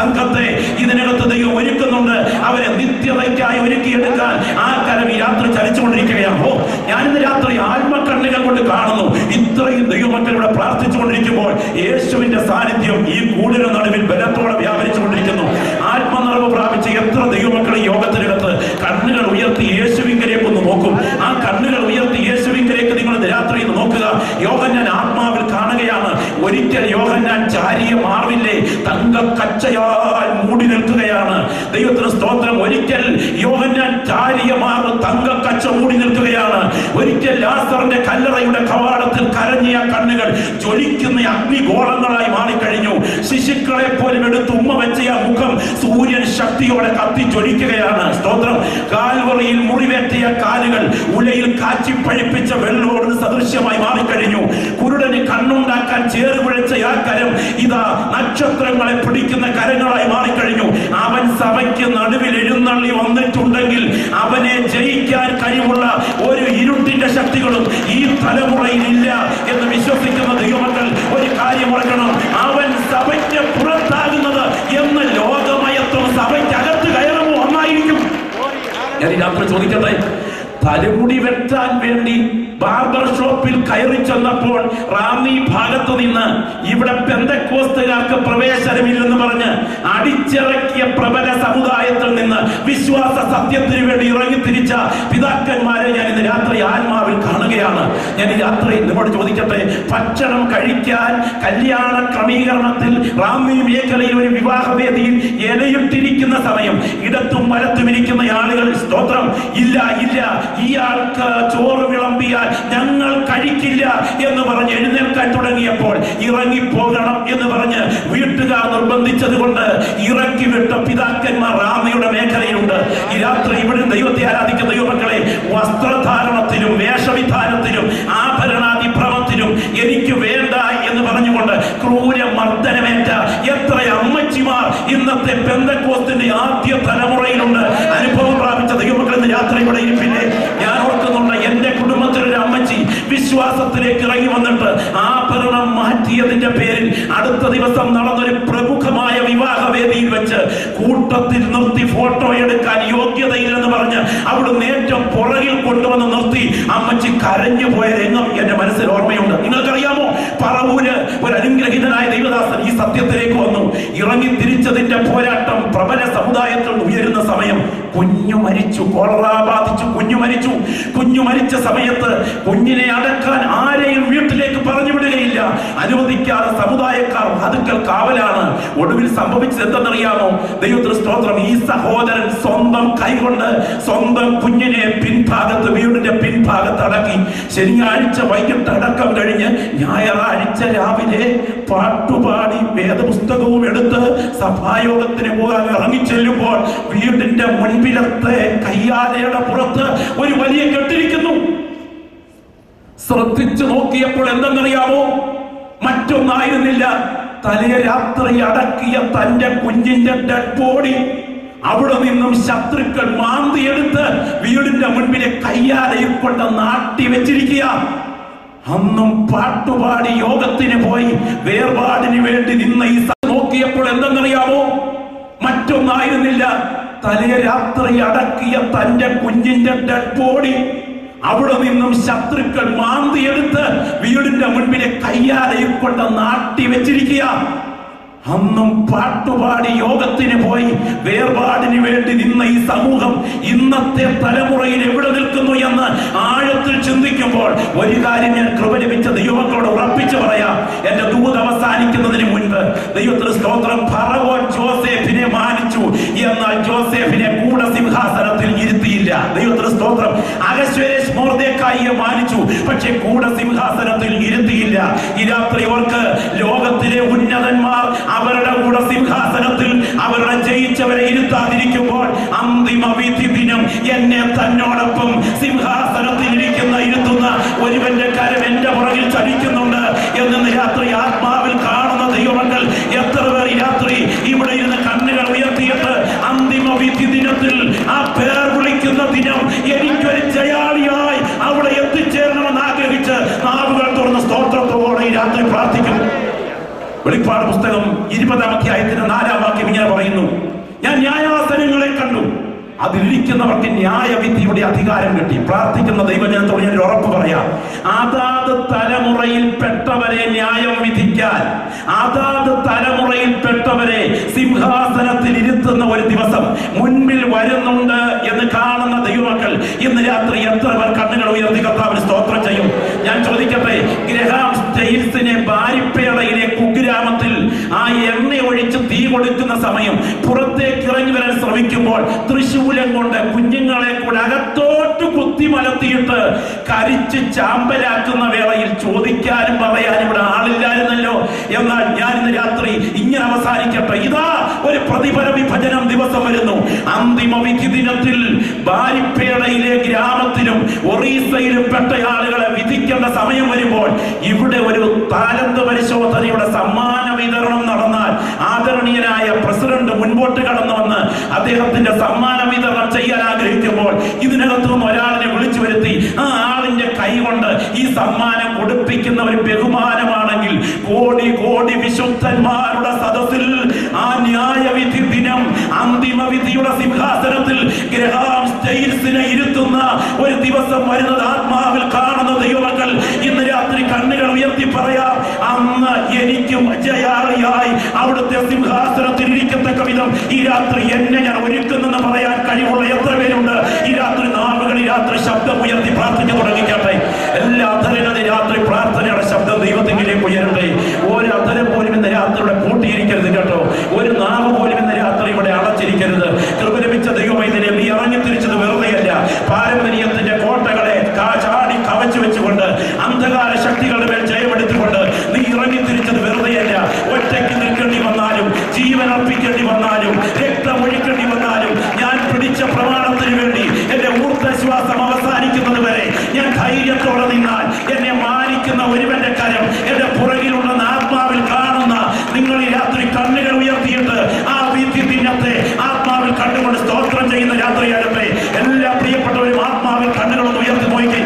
സംഘത്തെ ഇതിനകത്ത് ദൈവം ഒരുക്കുന്നുണ്ട്. അവരെ നിത്യതയ്ക്കായി ഒരുക്കിയെടുക്കാൻ ആ കരം ഈ രാത്രി ചലിച്ചുകൊണ്ടിരിക്കുകയാണ്. ഓ, ഞാനിന്ന് രാത്രി ആത്മകണ്ണുകൾ കൊണ്ട് കാണുന്നു. ഇത്രയും ദൈവമക്കളിവിടെ പ്രാർത്ഥിച്ചുകൊണ്ടിരിക്കുമ്പോൾ യേശുവിന്റെ സാന്നിധ്യം ഈ കൂടിന് നടുവിൽ ബലത്തോടെ വ്യാപരിച്ചുകൊണ്ടിരിക്കുന്നു. ആത്മനിറവ് പ്രാപിച്ച് എത്ര ദൈവമക്കൾ ഈ യോഗത്തിനകത്ത് കണ്ണുകൾ ഉയർത്തി യേശുവിങ്കലേക്ക് ഒന്ന് നോക്കും. ആ കണ്ണുകൾ ഉയർത്തി യേശുവിങ്കലേക്ക് നിങ്ങൾ രാത്രി നോക്കുക. യോഹന്നാൻ ആത്മാവിൽ കാണുകയാണ്. ഒരിക്കൽ യോഹന്നാൻ ചാരിയ മാർവില്ലേ തങ്കക്കച്ചയാൽ മൂടി നിൽക്കുകയാണ്. ദൈവത്തിന് സ്തോത്രം. ഒരിക്കൽ യോഹന്നാൻ ചാരിയ മാർവ് തങ്കക്കച്ച മൂടി നിൽക്കുകയാണ്. ഒരിക്കൽ ലാസറിന്റെ കല്ലറയുടെ കവാടത്തിൽ കരഞ്ഞിയ കണ്ണുകൾ ജ്വലിക്കുന്ന അഗ്നിഗോളങ്ങളായി മാറിക്കഴിഞ്ഞു. ശിശുക്കളെ പോലും എടുത്ത് ഉമ്മ വെച്ച ആ മുഖം സൂര്യൻ ശക്തിയോടെ കത്തി ജ്വലിക്കുകയാണ്. സ്തോത്രം. കാൽവറിയിൽ മുറിവേറ്റിയ കാലുകൾ ഉലയിൽ കാച്ചി പഴിപ്പിച്ച വെള്ളോട് സദൃശ്യമായി മാറിക്കഴിഞ്ഞു. കുരുടന് കണ്ണുണ്ടാക്കാൻ ചേറുകുഴച്ച ആ കരം ഇതാ നക്ഷത്രങ്ങളെ പിടിക്കുന്ന കരങ്ങളായി മാറിക്കഴിഞ്ഞു. അവൻ സഭയ്ക്ക് നടുവിൽ എഴുന്നള്ളി വന്നിട്ടുണ്ടെങ്കിൽ അവനെ ജയിക്കാൻ കഴിവുള്ള ഒരു ഇരുട്ടിന്റെ ശക്തികളും ഈ തലമുറയിൽ ഇല്ല എന്ന് വിശ്വസിക്കുന്ന ദൈവമക്കൾ ഒരു കാര്യം ഓർക്കണം. അവൻ സഭയ്ക്ക് പുറത്താകുന്നത് എന്ന് ലോകമയത്വം സഭയ്ക്കകത്ത് കയറുമോ ഒന്നായിരിക്കും. ഞാൻ രാത്രി ചോദിക്കട്ടെ, തലമുടി വെട്ടാൻ വേണ്ടി ബാർബർ ഷോപ്പിൽ കയറി ചെന്നപ്പോൾ റാന്നി ഭാഗത്തു നിന്ന് ഇവിടെ പെന്തക്കോസ്തുകാർക്ക് പ്രവേശനമില്ലെന്ന് പറഞ്ഞ് അടിച്ചിറക്കിയ പ്രബല സമുദായത്തിൽ നിന്ന് വിശ്വാസ സത്യത്തിന് വേണ്ടി ഇറങ്ങിത്തിരിച്ച പിതാക്കന്മാരെ ഞാൻ ഇന്ന് രാത്രി ആത്മാവിൽ കാണുകയാണ്. ഞാൻ ഈ രാത്രി നിങ്ങളോട് ചോദിക്കട്ടെ, ഭക്ഷണം കഴിക്കാൻ കല്യാണ ക്രമീകരണത്തിൽ റാന്നി മേഖലയിൽ ഒരു വിവാഹവേദിയിൽ ഇലയിട്ടിരിക്കുന്ന സമയം ഇടത്തും വലത്തും ഇരിക്കുന്ന ആളുകൾ സ്തോത്രം ഇല്ല ഇല്ല, ഈ ആൾക്ക് ചോറ് വിളമ്പിയാൽ ഞങ്ങൾ കഴിക്കില്ല എന്ന് പറഞ്ഞ് എഴുന്നേൽക്കാൻ തുടങ്ങിയപ്പോൾ ഇറങ്ങിപ്പോകണം എന്ന് പറഞ്ഞ് വീട്ടുകാർ നിർബന്ധിച്ചത് കൊണ്ട് ഇറക്കി വിട്ട പിതാക്കന്മാർ റാന്നിയുടെ മേഖലയിലുണ്ട്. ഈ രാത്രി ഇവിടെ ദൈവത്തെ ആരാധിക്കുന്ന ദൈവമക്കളെ, വസ്ത്രധാരണത്തിലും വേഷവിധാനത്തിലും ആഭരണാതിഭ്രമത്തിലും എനിക്ക് വേണ്ട എന്ന് പറഞ്ഞുകൊണ്ട് ക്രൂര മർദ്ദനമേറ്റ എത്ര അമ്മച്ചിമാർ ഇന്നത്തെ പെന്തക്കോസ്തിന്റെ ആദ്യ തലമുറയിലുണ്ട്. അനുഭവം പ്രാപിച്ച ദൈവമക്കൾ ഇന്ന് രാത്രി ഇവിടെ ഇരിപ്പില്ലേ? ഞാൻ ഓർക്കുന്നുണ്ട്, എന്റെ കുടുംബത്തിലൊരു അമ്മച്ചി വിശ്വാസത്തിലേക്ക് ഇറങ്ങി വന്നിട്ട് ആഭരണം മാറ്റിയതിന്റെ പേരിൽ അടുത്ത ദിവസം നടന്നൊരു പ്രമുഖമായ വിവാഹവേദിയിൽ വെച്ച് കൂട്ടത്തിൽ നിർത്തി ഫോട്ടോ എടുക്കാൻ യോഗ്യതയില്ലെന്ന് പറഞ്ഞ് അവിടുന്ന് ഏറ്റവും പുറകിൽ കൊണ്ടുവന്ന് നിർത്തി അമ്മച്ചി കരഞ്ഞു പോയ രംഗം എന്റെ മനസ്സിൽ ഓർമ്മയുണ്ട്. നിങ്ങൾക്കറിയാമോ, പറവൂര് ഒരു അനുഗ്രഹീതനായ ദൈവദാസൻ ഈ സത്യത്തിലേക്ക് വന്നു. ഇറങ്ങി തിരിച്ചതിന്റെ പോരാട്ടം പ്രബല സമുദായത്തിൽ ഉയരുന്ന സമയം കുഞ്ഞു മരിച്ചു. കോളറ ബാധിച്ചു കുഞ്ഞു മരിച്ചു. കുഞ്ഞു മരിച്ച സമയത്ത് കുഞ്ഞിനെ അടക്കാൻ ആരെയും വീട്ടിലേക്ക് പറഞ്ഞു വിടുകയില്ല. അനുവദിക്കാതെ സമുദായക്കാർ വാതുക്കൽ കാവലാണ്. ഒടുവിൽ സംഭവിച്ചത് എന്തെന്നറിയാമോ? ദൈവത്തിന് സ്തോത്രം. ഈ സഹോദരൻ സ്വന്തം കൈകൊണ്ട് സ്വന്തം കുഞ്ഞിനെ പിൻഭാഗത്ത് വീടിന്റെ പിൻഭാഗത്ത് അടക്കി. ശനിയാഴ്ച വൈകിട്ട് അടക്കം കഴിഞ്ഞ് ഞായറാഴ്ച രാവിലെ പാട്ടുപാടി വേദപുസ്തകവും എടുത്ത് സഭായോഗത്തിന് പോകാൻ ഇറങ്ങിച്ചെല്ലുമ്പോൾ വീടിന്റെ മുൻപിലത്തെ കയ്യാലയുടെ പുറത്ത് ഒരു വലിയ കെട്ടിരിക്കുന്നു. ശ്രദ്ധിച്ചു നോക്കിയപ്പോൾ എന്തെന്നറിയാമോ? മറ്റൊന്നായിരുന്നില്ല, തലേ രാത്രി അടക്കിയ തന്റെ കുഞ്ഞിന്റെ ഡെഡ് ബോഡി അവിടെ നിന്നും ശത്രുക്കൾ മാന്തിയെടുത്ത് വീടിന്റെ മുൻപിലെ കയ്യാലയിൽ കൊണ്ട് നാട്ടി വെച്ചിരിക്കുക. അന്നും പാട്ടുപാടി യോഗത്തിന് പോയി വേർപാടിന് വേണ്ടി നിന്ന ഈ നോക്കിയപ്പോൾ എന്തെന്നറിയാമോ? മറ്റൊന്നായിരുന്നില്ല, തലേ രാത്രി അടക്കിയ തന്റെ കുഞ്ഞിന്റെ ഡെഡ് ബോഡി അവിടെ നിന്നും ശത്രുക്കൾ മാന്തിയെടുത്ത് വീടിന്റെ മുൻപിലെ കയ്യാലയിൽ കൊണ്ട് നാട്ടി വെച്ചിരിക്കുക. അന്നും പാട്ടുപാടി യോഗത്തിന് പോയി വേർപാടിന് വേണ്ടി നിന്ന ഈ സമൂഹം ഇന്നത്തെ തലമുറയിൽ എവിടെ നിൽക്കുന്നു എന്ന് ആഴത്തിൽ ചിന്തിക്കുമ്പോൾ ഒരു കാര്യം ഞാൻ കൃപ ലഭിച്ച ദൈവങ്ങളോട് ഉറപ്പിച്ചു പറയാം. എന്റെ ദൂത് അവസാനിക്കുന്നതിന് മുൻപ് ദൈവത്തിന് സ്തോത്രം, ഫറവോൻ ജോസേഫിനെ മാനിച്ചു, എന്നാൽ ജോസേഫിനെ കൂടെ സിംഹാസനത്തിൽ ഇരുത്തിയില്ല. ദൈവത്തിന് സ്തോത്രം. അഹശ്വേരോശ് മൊർദെഖായിയെ മാനിച്ചു, പക്ഷെ കൂടെ സിംഹാസനത്തിൽ ഇരുത്തിയില്ല. ഈ രാത്രി അവർക്ക് ലോകത്തിലെ ഉന്നതന്മാർ അവരുടെ കൂടെ സിംഹാസനത്തിൽ അവരുടെ ജയിച്ചവരെ ഇരുത്താതിരിക്കുമ്പോൾ അന്തിമ വിധി ദിനം എന്നെ തന്നോടൊപ്പം സിംഹാസനത്തിൽ ഇരുത്തുന്ന ഒരുവന്റെ കരം എന്റെ പുറകിൽ ചലിക്കുന്നുണ്ട് എന്ന് രാത്രി ആത്മാവിൽ കാണുന്ന ദൈവമക്കൾ എത്ര പേർ ഈ രാത്രി ഇവിടെ ഇരുന്ന് കണ്ണുകൾ ഉയർത്തിയിട്ട് അന്തിമ വിധി ദിനത്തിൽ ആ പേർ വിളിക്കുന്ന ദിനം എനിക്കൊരു ജയാളിയായി അവിടെ എത്തിച്ചേരണമെന്ന് ആഗ്രഹിച്ച് നാവുകൾ തുറന്ന് സ്തോത്രത്തോടെ ഈ രാത്രി പ്രാർത്ഥിക്കും. വെളിപ്പാട് പുസ്തകം 20-ാം അധ്യായത്തിന്റെ 4-ാം വാക്യം ഇങ്ങനെ പറയുന്നു, ഞാൻ ന്യായാസനങ്ങളെ കണ്ടു, അതിലിരിക്കുന്നവർക്ക് ന്യായവിധിയുടെ അധികാരം കിട്ടി. പ്രാർത്ഥിക്കുന്ന ദൈവജനത്തോട് ഞാൻ ഉറപ്പ് പറയാം, അതാത് തലമുറയിൽ പെട്ടവരെ ന്യായം വിധിക്കാൻ, അതാത് തലമുറയിൽ പെട്ടവരെ സിംഹാസനത്തിൽ ഇരുത്തുന്ന ഒരു ദിവസം മുൻപിൽ വരുന്നുണ്ട് എന്ന് കാണുന്ന ദൈവമക്കൾ ഇന്ന് രാത്രി എത്ര പേർ കണ്ണുകൾ ഉയർത്തി കർത്താവിന് സ്തോത്രം ചെയ്യും? ഞാൻ ചോദിക്കട്ടെ, ഗ്രഹാം സ്റ്റെയിൻസിനെ ബാരിപ്പേടയിലെ കുഗ്രാമത്തിൽ ആ എണ്ണ ഒഴിച്ച് തീ കൊടുക്കുന്ന സമയം പുറത്തേക്ക് ഇറങ്ങി വരാൻ ശ്രമിക്കുമ്പോൾ തൃശൂലം കൊണ്ട് കുഞ്ഞുങ്ങളെ കൂടെ അകത്തോട്ട് കുത്തിമലത്തിയിട്ട് കരിച്ച് ചാമ്പലാക്കുന്ന വേളയിൽ ചോദിക്കാനും പറയാനും ഇവിടെ ആളില്ലായിരുന്നല്ലോ. എന്നാൽ ഞാൻ ഇന്ന് രാത്രി ഇങ്ങനെ അവസാനിക്കട്ടെ. ഇതാ ഒരു പ്രതിഫല വിഭജനം ദിവസം വരുന്നു. അന്തിമ വിധി ദിനത്തിൽ ബാരിപ്പേടയിലെ ഗ്രാമത്തിലും ഒറീസയിലും പെട്ട ആളുകളെ വിധിക്കേണ്ട സമയം വരുമ്പോൾ ഇവിടെ ഒരു താലന്ത് പരിശോധനയുടെ സമ്മാന വിതരണം നടന്നാൽ ആദരണീയനായ പ്രസിഡന്റ് മുൻപോട്ട് കടന്നു വന്ന് അദ്ദേഹത്തിന്റെ സമ്മാന വിതരണം ചെയ്യാൻ ആഗ്രഹിക്കുമ്പോൾ ഇതിനകത്തു നിന്ന് ഒരാളിനെ വിളിച്ചു വരുത്തി ആ ആളിന്റെ കൈ കൊണ്ട് ഈ സമ്മാനം കൊടുപ്പിക്കുന്ന ഒരു ബഹുമാനമാണെങ്കിൽ കോടി കോടി വിശുദ്ധന്മാരുടെ സദസ്സിൽ ആ ന്യായവിധി ദിനം അന്തിമ വിധിയുടെ സിംഹാസനത്തിൽ ഗ്രഹാം സ്റ്റെയിൻസിനെ ഇരുത്തുന്ന ഒരു ദിവസം വരുന്നത് ആത്മാവിൽ കാണുന്ന ദൈവമക്കൾ ഇന്ന് രാത്രി കണ്ണുകൾ ഉയർത്തി പറയാം, അന്ന് എനിക്കും ജയാളിയായി അവിടുത്തെ സിംഹാസനത്തിൽ ഇരിക്കത്തക്ക വിധം ഈ രാത്രി എന്നെ ഞാൻ ഒരുക്കുന്നെന്ന് പറയാൻ കഴിവുള്ള എത്ര പേരുണ്ട്? ഈ രാത്രി നാവുകൾ ഈ രാത്രി ശബ്ദം ഉയർത്തി പ്രാർത്ഥിച്ചു തുടങ്ങിക്കട്ടെ. എല്ലാ അധരങ്ങളും രാത്രി പ്രാർത്ഥനയുടെ ശബ്ദം ദൈവത്തിലേക്ക് ഉയരട്ടെ. ഒരു അധരം പോലും ഇന്ന് രാത്രി ഇവിടെ പൂട്ടിയിരിക്കരുത് കേട്ടോ. ഒരു നാവ് പോലും ഇന്ന് രാത്രി ഇവിടെ അടച്ചിരിക്കരുത്. കൃപ ലഭിച്ച ദൈവമൈതനെ നീ ഇറങ്ങി തിരിച്ചത് വെറുതെയല്ല. പാരമ്പര്യത്തിന്റെ കോട്ടകളെ ചാടി കവച്ചു വെച്ചുകൊണ്ട് അന്ധകാര ശക്തികളുടെ മേൽ ജയമെടുത്തുകൊണ്ട് നീ ഇറങ്ങി തിരിച്ചത് വെറുതെയല്ല. ഒറ്റയ്ക്ക് നിൽക്കേണ്ടി വന്നാലും, ജീവൻ അർപ്പിക്കേണ്ടി വന്നാലും, രക്തമൊഴിക്കേണ്ടി വന്നാലും, ഞാൻ പിടിച്ച പ്രമാണത്തിന് വേണ്ടി എന്റെ ഊർജ്ജശ്വാസം അവസാനിക്കുന്നത് വരെ ഞാൻ ധൈര്യത്തോടെ നിന്നാൽ എന്നെ മാനിക്കുന്ന ഒരുവന്റെ കരം എന്റെ പുറകിലുണ്ടെന്ന് ആത്മാവിൽ കാണുന്ന നിങ്ങൾ ഈ രാത്രി കണ്ണുകൾ ഉയർത്തിയിട്ട് ആ വിധി ദിനത്തെ ആത്മാവിൽ കണ്ടുകൊണ്ട് സ്തോത്രം ചെയ്യുന്ന രാത്രിയാകട്ടെ. എല്ലാ പ്രിയപ്പെട്ടവരും ആത്മാവിൽ കണ്ണുകളൊന്ന് ഉയർത്തി നോക്കി.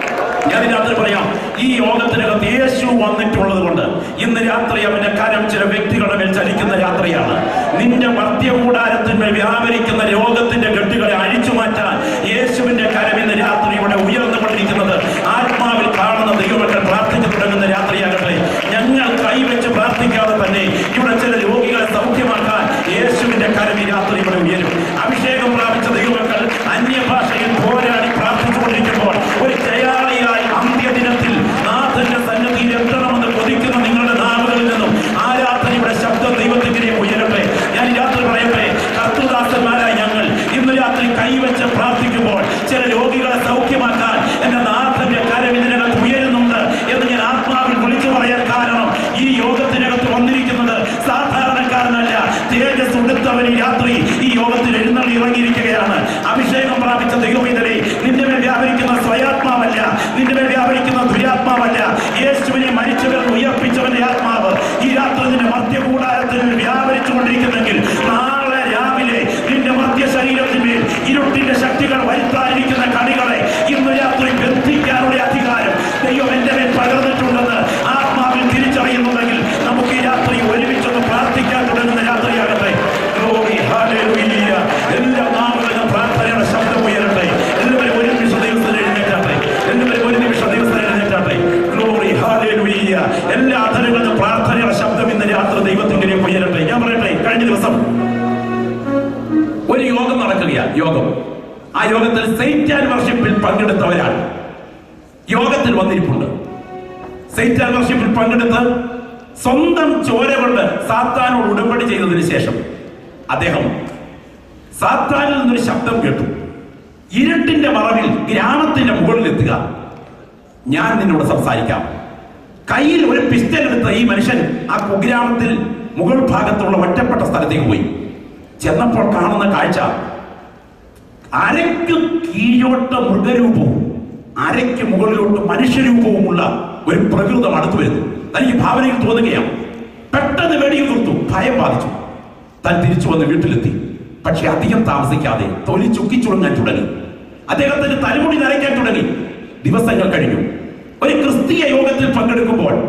ഞാൻ രാത്രി പറയാം, ഈ യോഗത്തിനകത്ത് യേശു വന്നിട്ടുള്ളത് കൊണ്ട് ഇന്ന് രാത്രി അവന്റെ കരം ചില വ്യക്തികളുടെ മേൽ ചലിക്കുന്ന രാത്രിയാണ്. നിന്റെ മർത്യകൂടാരത്തിന്മേൽ വ്യാപരിക്കുന്ന രോഗത്തിന്റെ കെട്ടുകളെ അഴിച്ചു മാറ്റാൻ യേശുവിന്റെ കരം ഇന്ന് രാത്രി ഇവിടെ ഉയർന്നുകൊണ്ടിരിക്കുന്നത് ആത്മാവിൽ കാണുന്ന ദൈവമക്കൾ പ്രാർത്ഥിച്ചു തുടങ്ങുന്ന രാത്രിയാകട്ടെ. ഞങ്ങൾ കൈവച്ച് പ്രാർത്ഥിക്കാതെ തന്നെ ഇവിടെ ചില രോഗികളെ സൗഖ്യമാക്കാൻ യേശുവിന്റെ കരം ഈ രാത്രി ഇവിടെ ഉയരും. അഭിഷേകം പ്രാപിച്ച ദൈവമക്കൾ അന്യഭാഷയിൽ പോരാടി പ്രാർത്ഥിച്ചുകൊണ്ടിരിക്കുമ്പോൾ ഒരു ജയാളിയായി അന്ത്യദിനത്തിൽ നാഥന്റെ സന്നിധിയിൽ എത്തണമെന്ന് കൊതിക്കുന്ന നിങ്ങളുടെ നാവുകളിൽ നിന്നും ആരാധനയുടെ ശബ്ദം ദൈവത്തിനെ ഉയരട്ടെ. ഞാൻ ഈ രാത്രി പറയട്ടെ, കർത്തൃദാസന്മാരായ ഞങ്ങൾ ഇന്ന് രാത്രി കൈവച്ച് പ്രാർത്ഥിക്കുമ്പോൾ ചില രോഗികളെ സൗഖ്യമാക്കാൻ എന്റെ നാഥന്റെ കരം ഇതിനകത്ത് ഉയരുന്നുണ്ട് എന്ന് ഞാൻ ആത്മാവിൽ വിളിച്ചു പറയാൻ കാരണം ഈ യോഗത്തിനകത്ത് വന്നിരിക്കുന്നത് സാധാരണക്കാരനല്ല, തേജസ് ഉടുത്തവൻ ഈ രാത്രി ഈ യോഗത്തിൽ എഴുന്നള്ളി ഇറങ്ങിയിരിക്കുകയാണ്. അഭിഷേകം പ്രാപിച്ച ദൈവമൈതലേ, നിന്റെ മേൽ വ്യാപരിക്കുന്ന സ്വയാത്മാവല്ല, നിന്റെ മേൽ വ്യാപരിക്കുന്ന ദുരാത്മാവല്ല, യേശുവിനെ മരിച്ചവർ ഉയർപ്പിച്ചവന്റെ ആത്മാവ് ഈ രാത്രി നിന്റെ മധ്യകൂടാരത്തിൽ വ്യാപരിച്ചുകൊണ്ടിരിക്കുന്നെങ്കിൽ നാളെ രാവിലെ നിന്റെ മധ്യ ശരീരത്തിന്മേൽ ഇരുട്ടിന്റെ ശക്തികൾ വരുത്താനിരിക്കുന്ന കണികളെ ഇന്ന് രാത്രി ബന്ധിക്കാനുള്ള അധികാരം ദൈവം എന്റെ മേൽ പകർന്നിട്ടുണ്ടെന്ന് ആത്മാവിൽ തിരിച്ചറിയുന്നുണ്ടെങ്കിൽ നമുക്ക് ഈ രാത്രി ഒരുമിച്ചൊന്ന് പ്രാർത്ഥിക്കാൻ തുടങ്ങുന്ന രാത്രിയാകട്ടെ. Glory, hallelujah. എല്ലാ നാമങ്ങളും പ്രാർത്ഥനയുടെ ശബ്ദം ഉയരട്ടെ. എല്ലാവരും ഒരു നിമിഷം ദൈവത്തിന് എഴുന്നേറ്റാട്ടെ. എല്ലാവരും ഒരു നിമിഷം ദൈവത്തിന് എഴുന്നേറ്റാട്ടെ. Glory, hallelujah. എല്ലാ അധരങ്ങളും പ്രാർത്ഥനയുടെ ശബ്ദം ഇന്ന് രാത്രി ദൈവത്തിലേക്ക് ഉയരട്ടെ. ഞാൻ പറയട്ടെ, കഴിഞ്ഞ ദിവസം ഒരു യോഗം നടക്കുകയാണ്. യോഗം, ആ യോഗത്തിൽ സൈറ്റാൻ വർഷിപ്പിൽ പങ്കെടുത്തവരാണ് യോഗത്തിൽ വന്നിരിപ്പുണ്ട്. സൈറ്റാൻ വർഷിപ്പിൽ പങ്കെടുത്ത് സ്വന്തം ചോര കൊണ്ട് സാത്താനോട് ഉടമ്പടി ചെയ്തതിനു ശേഷം അദ്ദേഹം സാത്താനിൽ നിന്നൊരു ശബ്ദം കേട്ടു. ഇരുട്ടിന്റെ മറവിൽ ഗ്രാമത്തിന്റെ മുകളിലെത്തുക, ഞാൻ നിന്നോട് സംസാരിക്കാം. കയ്യിൽ ഒരു പിസ്റ്റൽ എടുത്ത ഈ മനുഷ്യൻ ആ കുഗ്രാമത്തിൽ മുകൾ ഭാഗത്തുള്ള ഒറ്റപ്പെട്ട സ്ഥലത്തേക്ക് പോയി. ചെന്നപ്പോൾ കാണുന്ന കാഴ്ച, അരയ്ക്ക് കീഴോട്ട് മൃഗരൂപവും അരയ്ക്ക് മുകളിലോട്ട് മനുഷ്യരൂപവുമുള്ള ഒരു പ്രകൃതം അടുത്തു വരുന്നു. തനിക്ക് ഭാവനയിൽ തോന്നുകയാണ്. പെട്ടെന്ന് വെടിയുതിർത്തു, ഭയം ബാധിച്ചു. താൻ തിരിച്ചു വന്ന് വീട്ടിലെത്തി. പക്ഷെ അധികം താമസിക്കാതെ തൊലി ചുക്കിച്ചുടങ്ങാൻ തുടങ്ങി. അദ്ദേഹത്തിന് തലമുടി നരയ്ക്കാൻ തുടങ്ങി. ദിവസങ്ങൾ കഴിഞ്ഞു. ഒരു ക്രിസ്തീയ യോഗത്തിൽ പങ്കെടുക്കുമ്പോൾ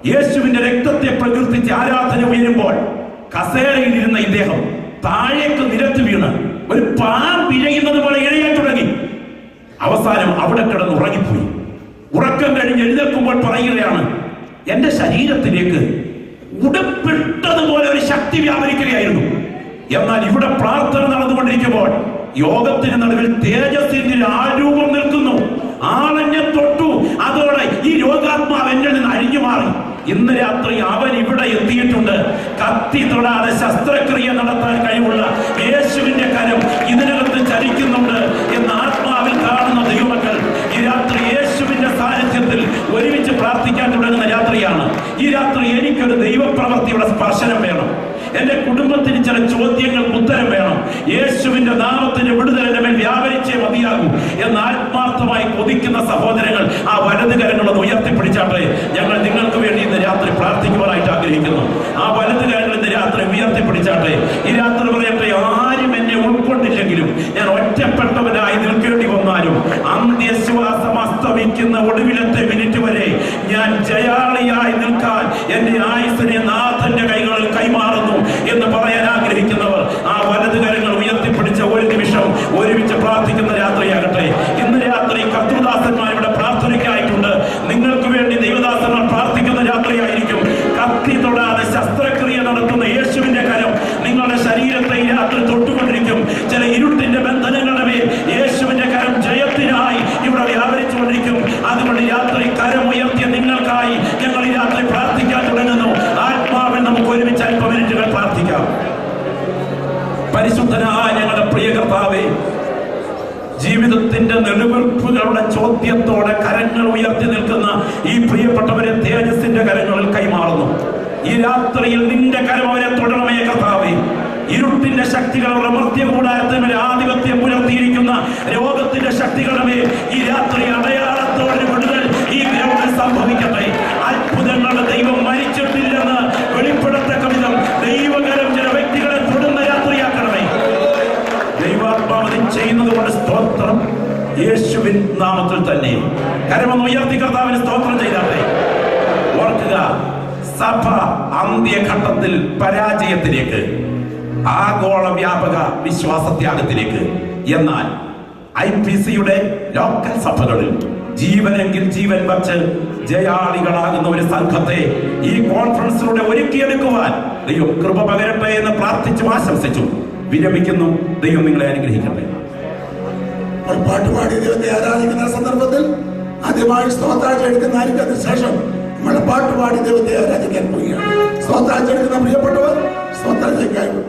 യേശുവിന്റെ രക്തത്തെ പ്രകീർത്തിച്ച് ആരാധന ഉയരുമ്പോൾ കസേരയിൽ ഇരുന്ന ഇദ്ദേഹം താഴേക്ക് നിരത്ത് വീണ് ഒരു പാമ്പ് ഇഴയുന്നത് പോലെ ഇഴയാൻ തുടങ്ങി. അവസാനം അവിടെ കിടന്ന് ഉറങ്ങിപ്പോയി. ഉറക്കം കഴിഞ്ഞ് എഴുന്നേൽക്കുമ്പോൾ പറയുകയാണ്, എന്റെ ശരീരത്തിലേക്ക് ഉടുപ്പിട്ടതുപോലെ ഒരു ശക്തി വ്യാപരിക്കുകയായിരുന്നു. എന്നാൽ ഇവിടെ പ്രാർത്ഥന നടന്നുകൊണ്ടിരിക്കുമ്പോൾ യോഗത്തിന് നടുവിൽ തേജസ്സിന്റെ ആരൂപം നിൽക്കുന്നു. ആളെന്നെ തൊട്ടു. അതോടെ ഈ രോഗാത്മാവ് എന്നിൽ നിന്ന് അഴിഞ്ഞു മാറി. ഇന്ന് രാത്രി അവൻ ഇവിടെ എത്തിയിട്ടുണ്ട്. കത്തി തൊടാതെ ശസ്ത്രക്രിയ നടത്താൻ കഴിവുള്ള യേശുവിന്റെ കരം ഇതിനകത്ത് ചലിക്കുന്നുണ്ട് എന്ന് ആത്മാവിൽ കാണുന്ന ദൈവമക്കൾ ഈ രാത്രി യേശുവിന്റെ സാന്നിധ്യത്തിൽ ഒരുമിച്ച് പ്രാർത്ഥിക്കാൻ തുടങ്ങുന്ന രാത്രിയാണ്. ഈ രാത്രി എനിക്കൊരു ദൈവപ്രവൃത്തിയുടെ സ്പർശനം വേണം. എന്റെ കുടുംബത്തിന് ചില ചോദ്യങ്ങൾക്ക് ഉത്തരം വേണം. യേശുവിന്റെ നാമത്തിന്റെ വിടുതലിന്റെ മേൽ വ്യാപരിച്ചേ മതിയാകൂ എന്ന് ആത്മാർത്ഥമായി കൊതിക്കുന്ന സഹോദരങ്ങൾ ആ വലത് കരങ്ങളൊന്ന് ഉയർത്തിപ്പിടിച്ചാട്ടെ. ഞങ്ങൾ നിങ്ങൾക്ക് വേണ്ടി ഇന്ന് രാത്രി പ്രാർത്ഥിക്കുവാനായിട്ട് ആഗ്രഹിക്കുന്നു. ആ വലത് കരങ്ങൾ ഇന്ന് രാത്രി ഉയർത്തിപ്പിടിച്ചാട്ടെ. ഈ രാത്രി പറയട്ടെ, ആരും എന്നെ ഉൾക്കൊണ്ടില്ലെങ്കിലും ഞാൻ ഒറ്റപ്പെട്ടവനായി നിൽക്കേണ്ടി വന്നാലും അന്ത്യശ്വാസം അസ്തമിക്കുന്ന ഒടുവിലത്തെ മിനിറ്റ് വരെ ഞാൻ ജയാളിയായി നിൽക്കാൻ എന്റെ ആയുസ്സിനെ നാഥന്റെ കൈകളിൽ കൈമാറുന്നു എന്ന് പറയാൻ ആഗ്രഹിക്കുന്നവർ ആ വലത് കരങ്ങൾ ഉയർത്തിപ്പിടിച്ച ഒരു നിമിഷം ഒരുമിച്ച് പ്രാർത്ഥിക്കുന്ന രാത്രിയാകട്ടെ. ഇന്ന് രാത്രി കർത്തൃദാസന്മാർ ഇവിടെ പ്രാർത്ഥനയ്ക്കായിട്ടുണ്ട്. നിങ്ങൾക്ക് വേണ്ടി ദൈവദാസന്മാർ പ്രാർത്ഥിക്കുന്ന രാത്രിയായിരിക്കും. കത്തി തൊടാതെ ശസ്ത്രക്രിയ നടത്തുന്ന യേശുവിന്റെ കരം നിങ്ങളുടെ ശരീരത്തെ ഈ രാത്രി തൊട്ടുകൊണ്ടിരിക്കും. ചില ഇരുട്ടിന്റെ ബന്ധനങ്ങളുടെ മേൽ യേശുവിന്റെ കരം ജയത്തിനായി ഇവിടെ വ്യാപരിച്ചുകൊണ്ടിരിക്കും. അതുകൊണ്ട് രാത്രി കരം ഉയർത്തിയ നിങ്ങൾക്കായി ഞങ്ങൾ ഈ രാത്രി പ്രാർത്ഥിക്കാൻ തുടങ്ങുന്നു. ആത്മാവിൽ നമുക്ക് ഒരുമിച്ച് അല്പ മിനിറ്റുകൾ പ്രാർത്ഥിക്കാം. പരിശുദ്ധനായ ഞങ്ങളുടെ പ്രിയ കർത്താവേ, ജീവിതത്തിന്റെ നെടുവീർപ്പുകളുടെ ചോദ്യത്തോടെ കരങ്ങൾ ഉയർത്തി നിൽക്കുന്ന ഈ പ്രിയപ്പെട്ടവരെ തേജസ്സിന്റെ കരങ്ങളിൽ കൈമാറുന്നു. ഈ രാത്രിയിൽ നിന്റെ കരം അവരെ തുടരണമേ കർത്താവേ. ഇരുട്ടിന്റെ ശക്തികളുടെ മർത്യകൂടാരത്തിന് ആധിപത്യം പുലർത്തിയിരിക്കുന്ന രോഗത്തിന്റെ ശക്തികളുടെ മേൽ ഈ രാത്രി അടയാളത്തോടെ വിടുതൽ ഈ ഗ്രൗണ്ടിൽ സംഭവിക്കട്ടെ. അത്ഭുതങ്ങളുടെ ദൈവം മരിച്ചിട്ടില്ലെന്ന് വെളിപ്പെടുത്തക്ക വിധം ദൈവകരം ചില വ്യക്തികളെ തൊടുന്ന രാത്രിയാക്കണമേ. ദൈവാത്മാവ് ചെയ്യുന്നത് കൊണ്ട് സ്തോത്രം. യേശുവിൻ നാമത്തിൽ തന്നെ കരമൊന്ന് ഉയർത്തി കർത്താവിന് സ്തോത്രം ചെയ്താട്ടെ. ഓർക്കുക, സഭ അന്ത്യഘട്ടത്തിൽ പരാജയത്തിലേക്ക്, ആഗോള വ്യാപക വിശ്വാസത്യാഗത്തിലേക്ക്. എന്നാൽ IPCയുടെ ലോക്കൽ സഭകളിൽ ജീവനെങ്കിൽ ജീവൻ വച്ച് ജയാളികളാകുന്ന ഒരു സംഘത്തെ ഈ കോൺഫറൻസിലൂടെ ഒരുക്കിയെടുക്കുവാൻ ദൈവം കൃപ പകരട്ടെ എന്ന് പ്രാർത്ഥിച്ചു ആശംസിച്ചു വിരമിക്കുന്നു. ദൈവം നിങ്ങളെ അനുഗ്രഹിക്കട്ടെ. പാട്ടുപാടി ദൈവത്തെ ആരാധിക്കുന്ന സന്ദർഭത്തിൽ ആദ്യമായി സ്തോത്രാഴ്ച എടുക്കുന്ന അതിന് ശേഷം നമ്മൾ പാട്ടുപാടി ദൈവത്തെ ആരാധിക്കാൻ പോവുകയാണ്. സ്തോത്രാഴ്ച എടുക്കുന്ന പ്രിയപ്പെട്ടവർ സ്തോത്രാഴ്ചയ്ക്കായി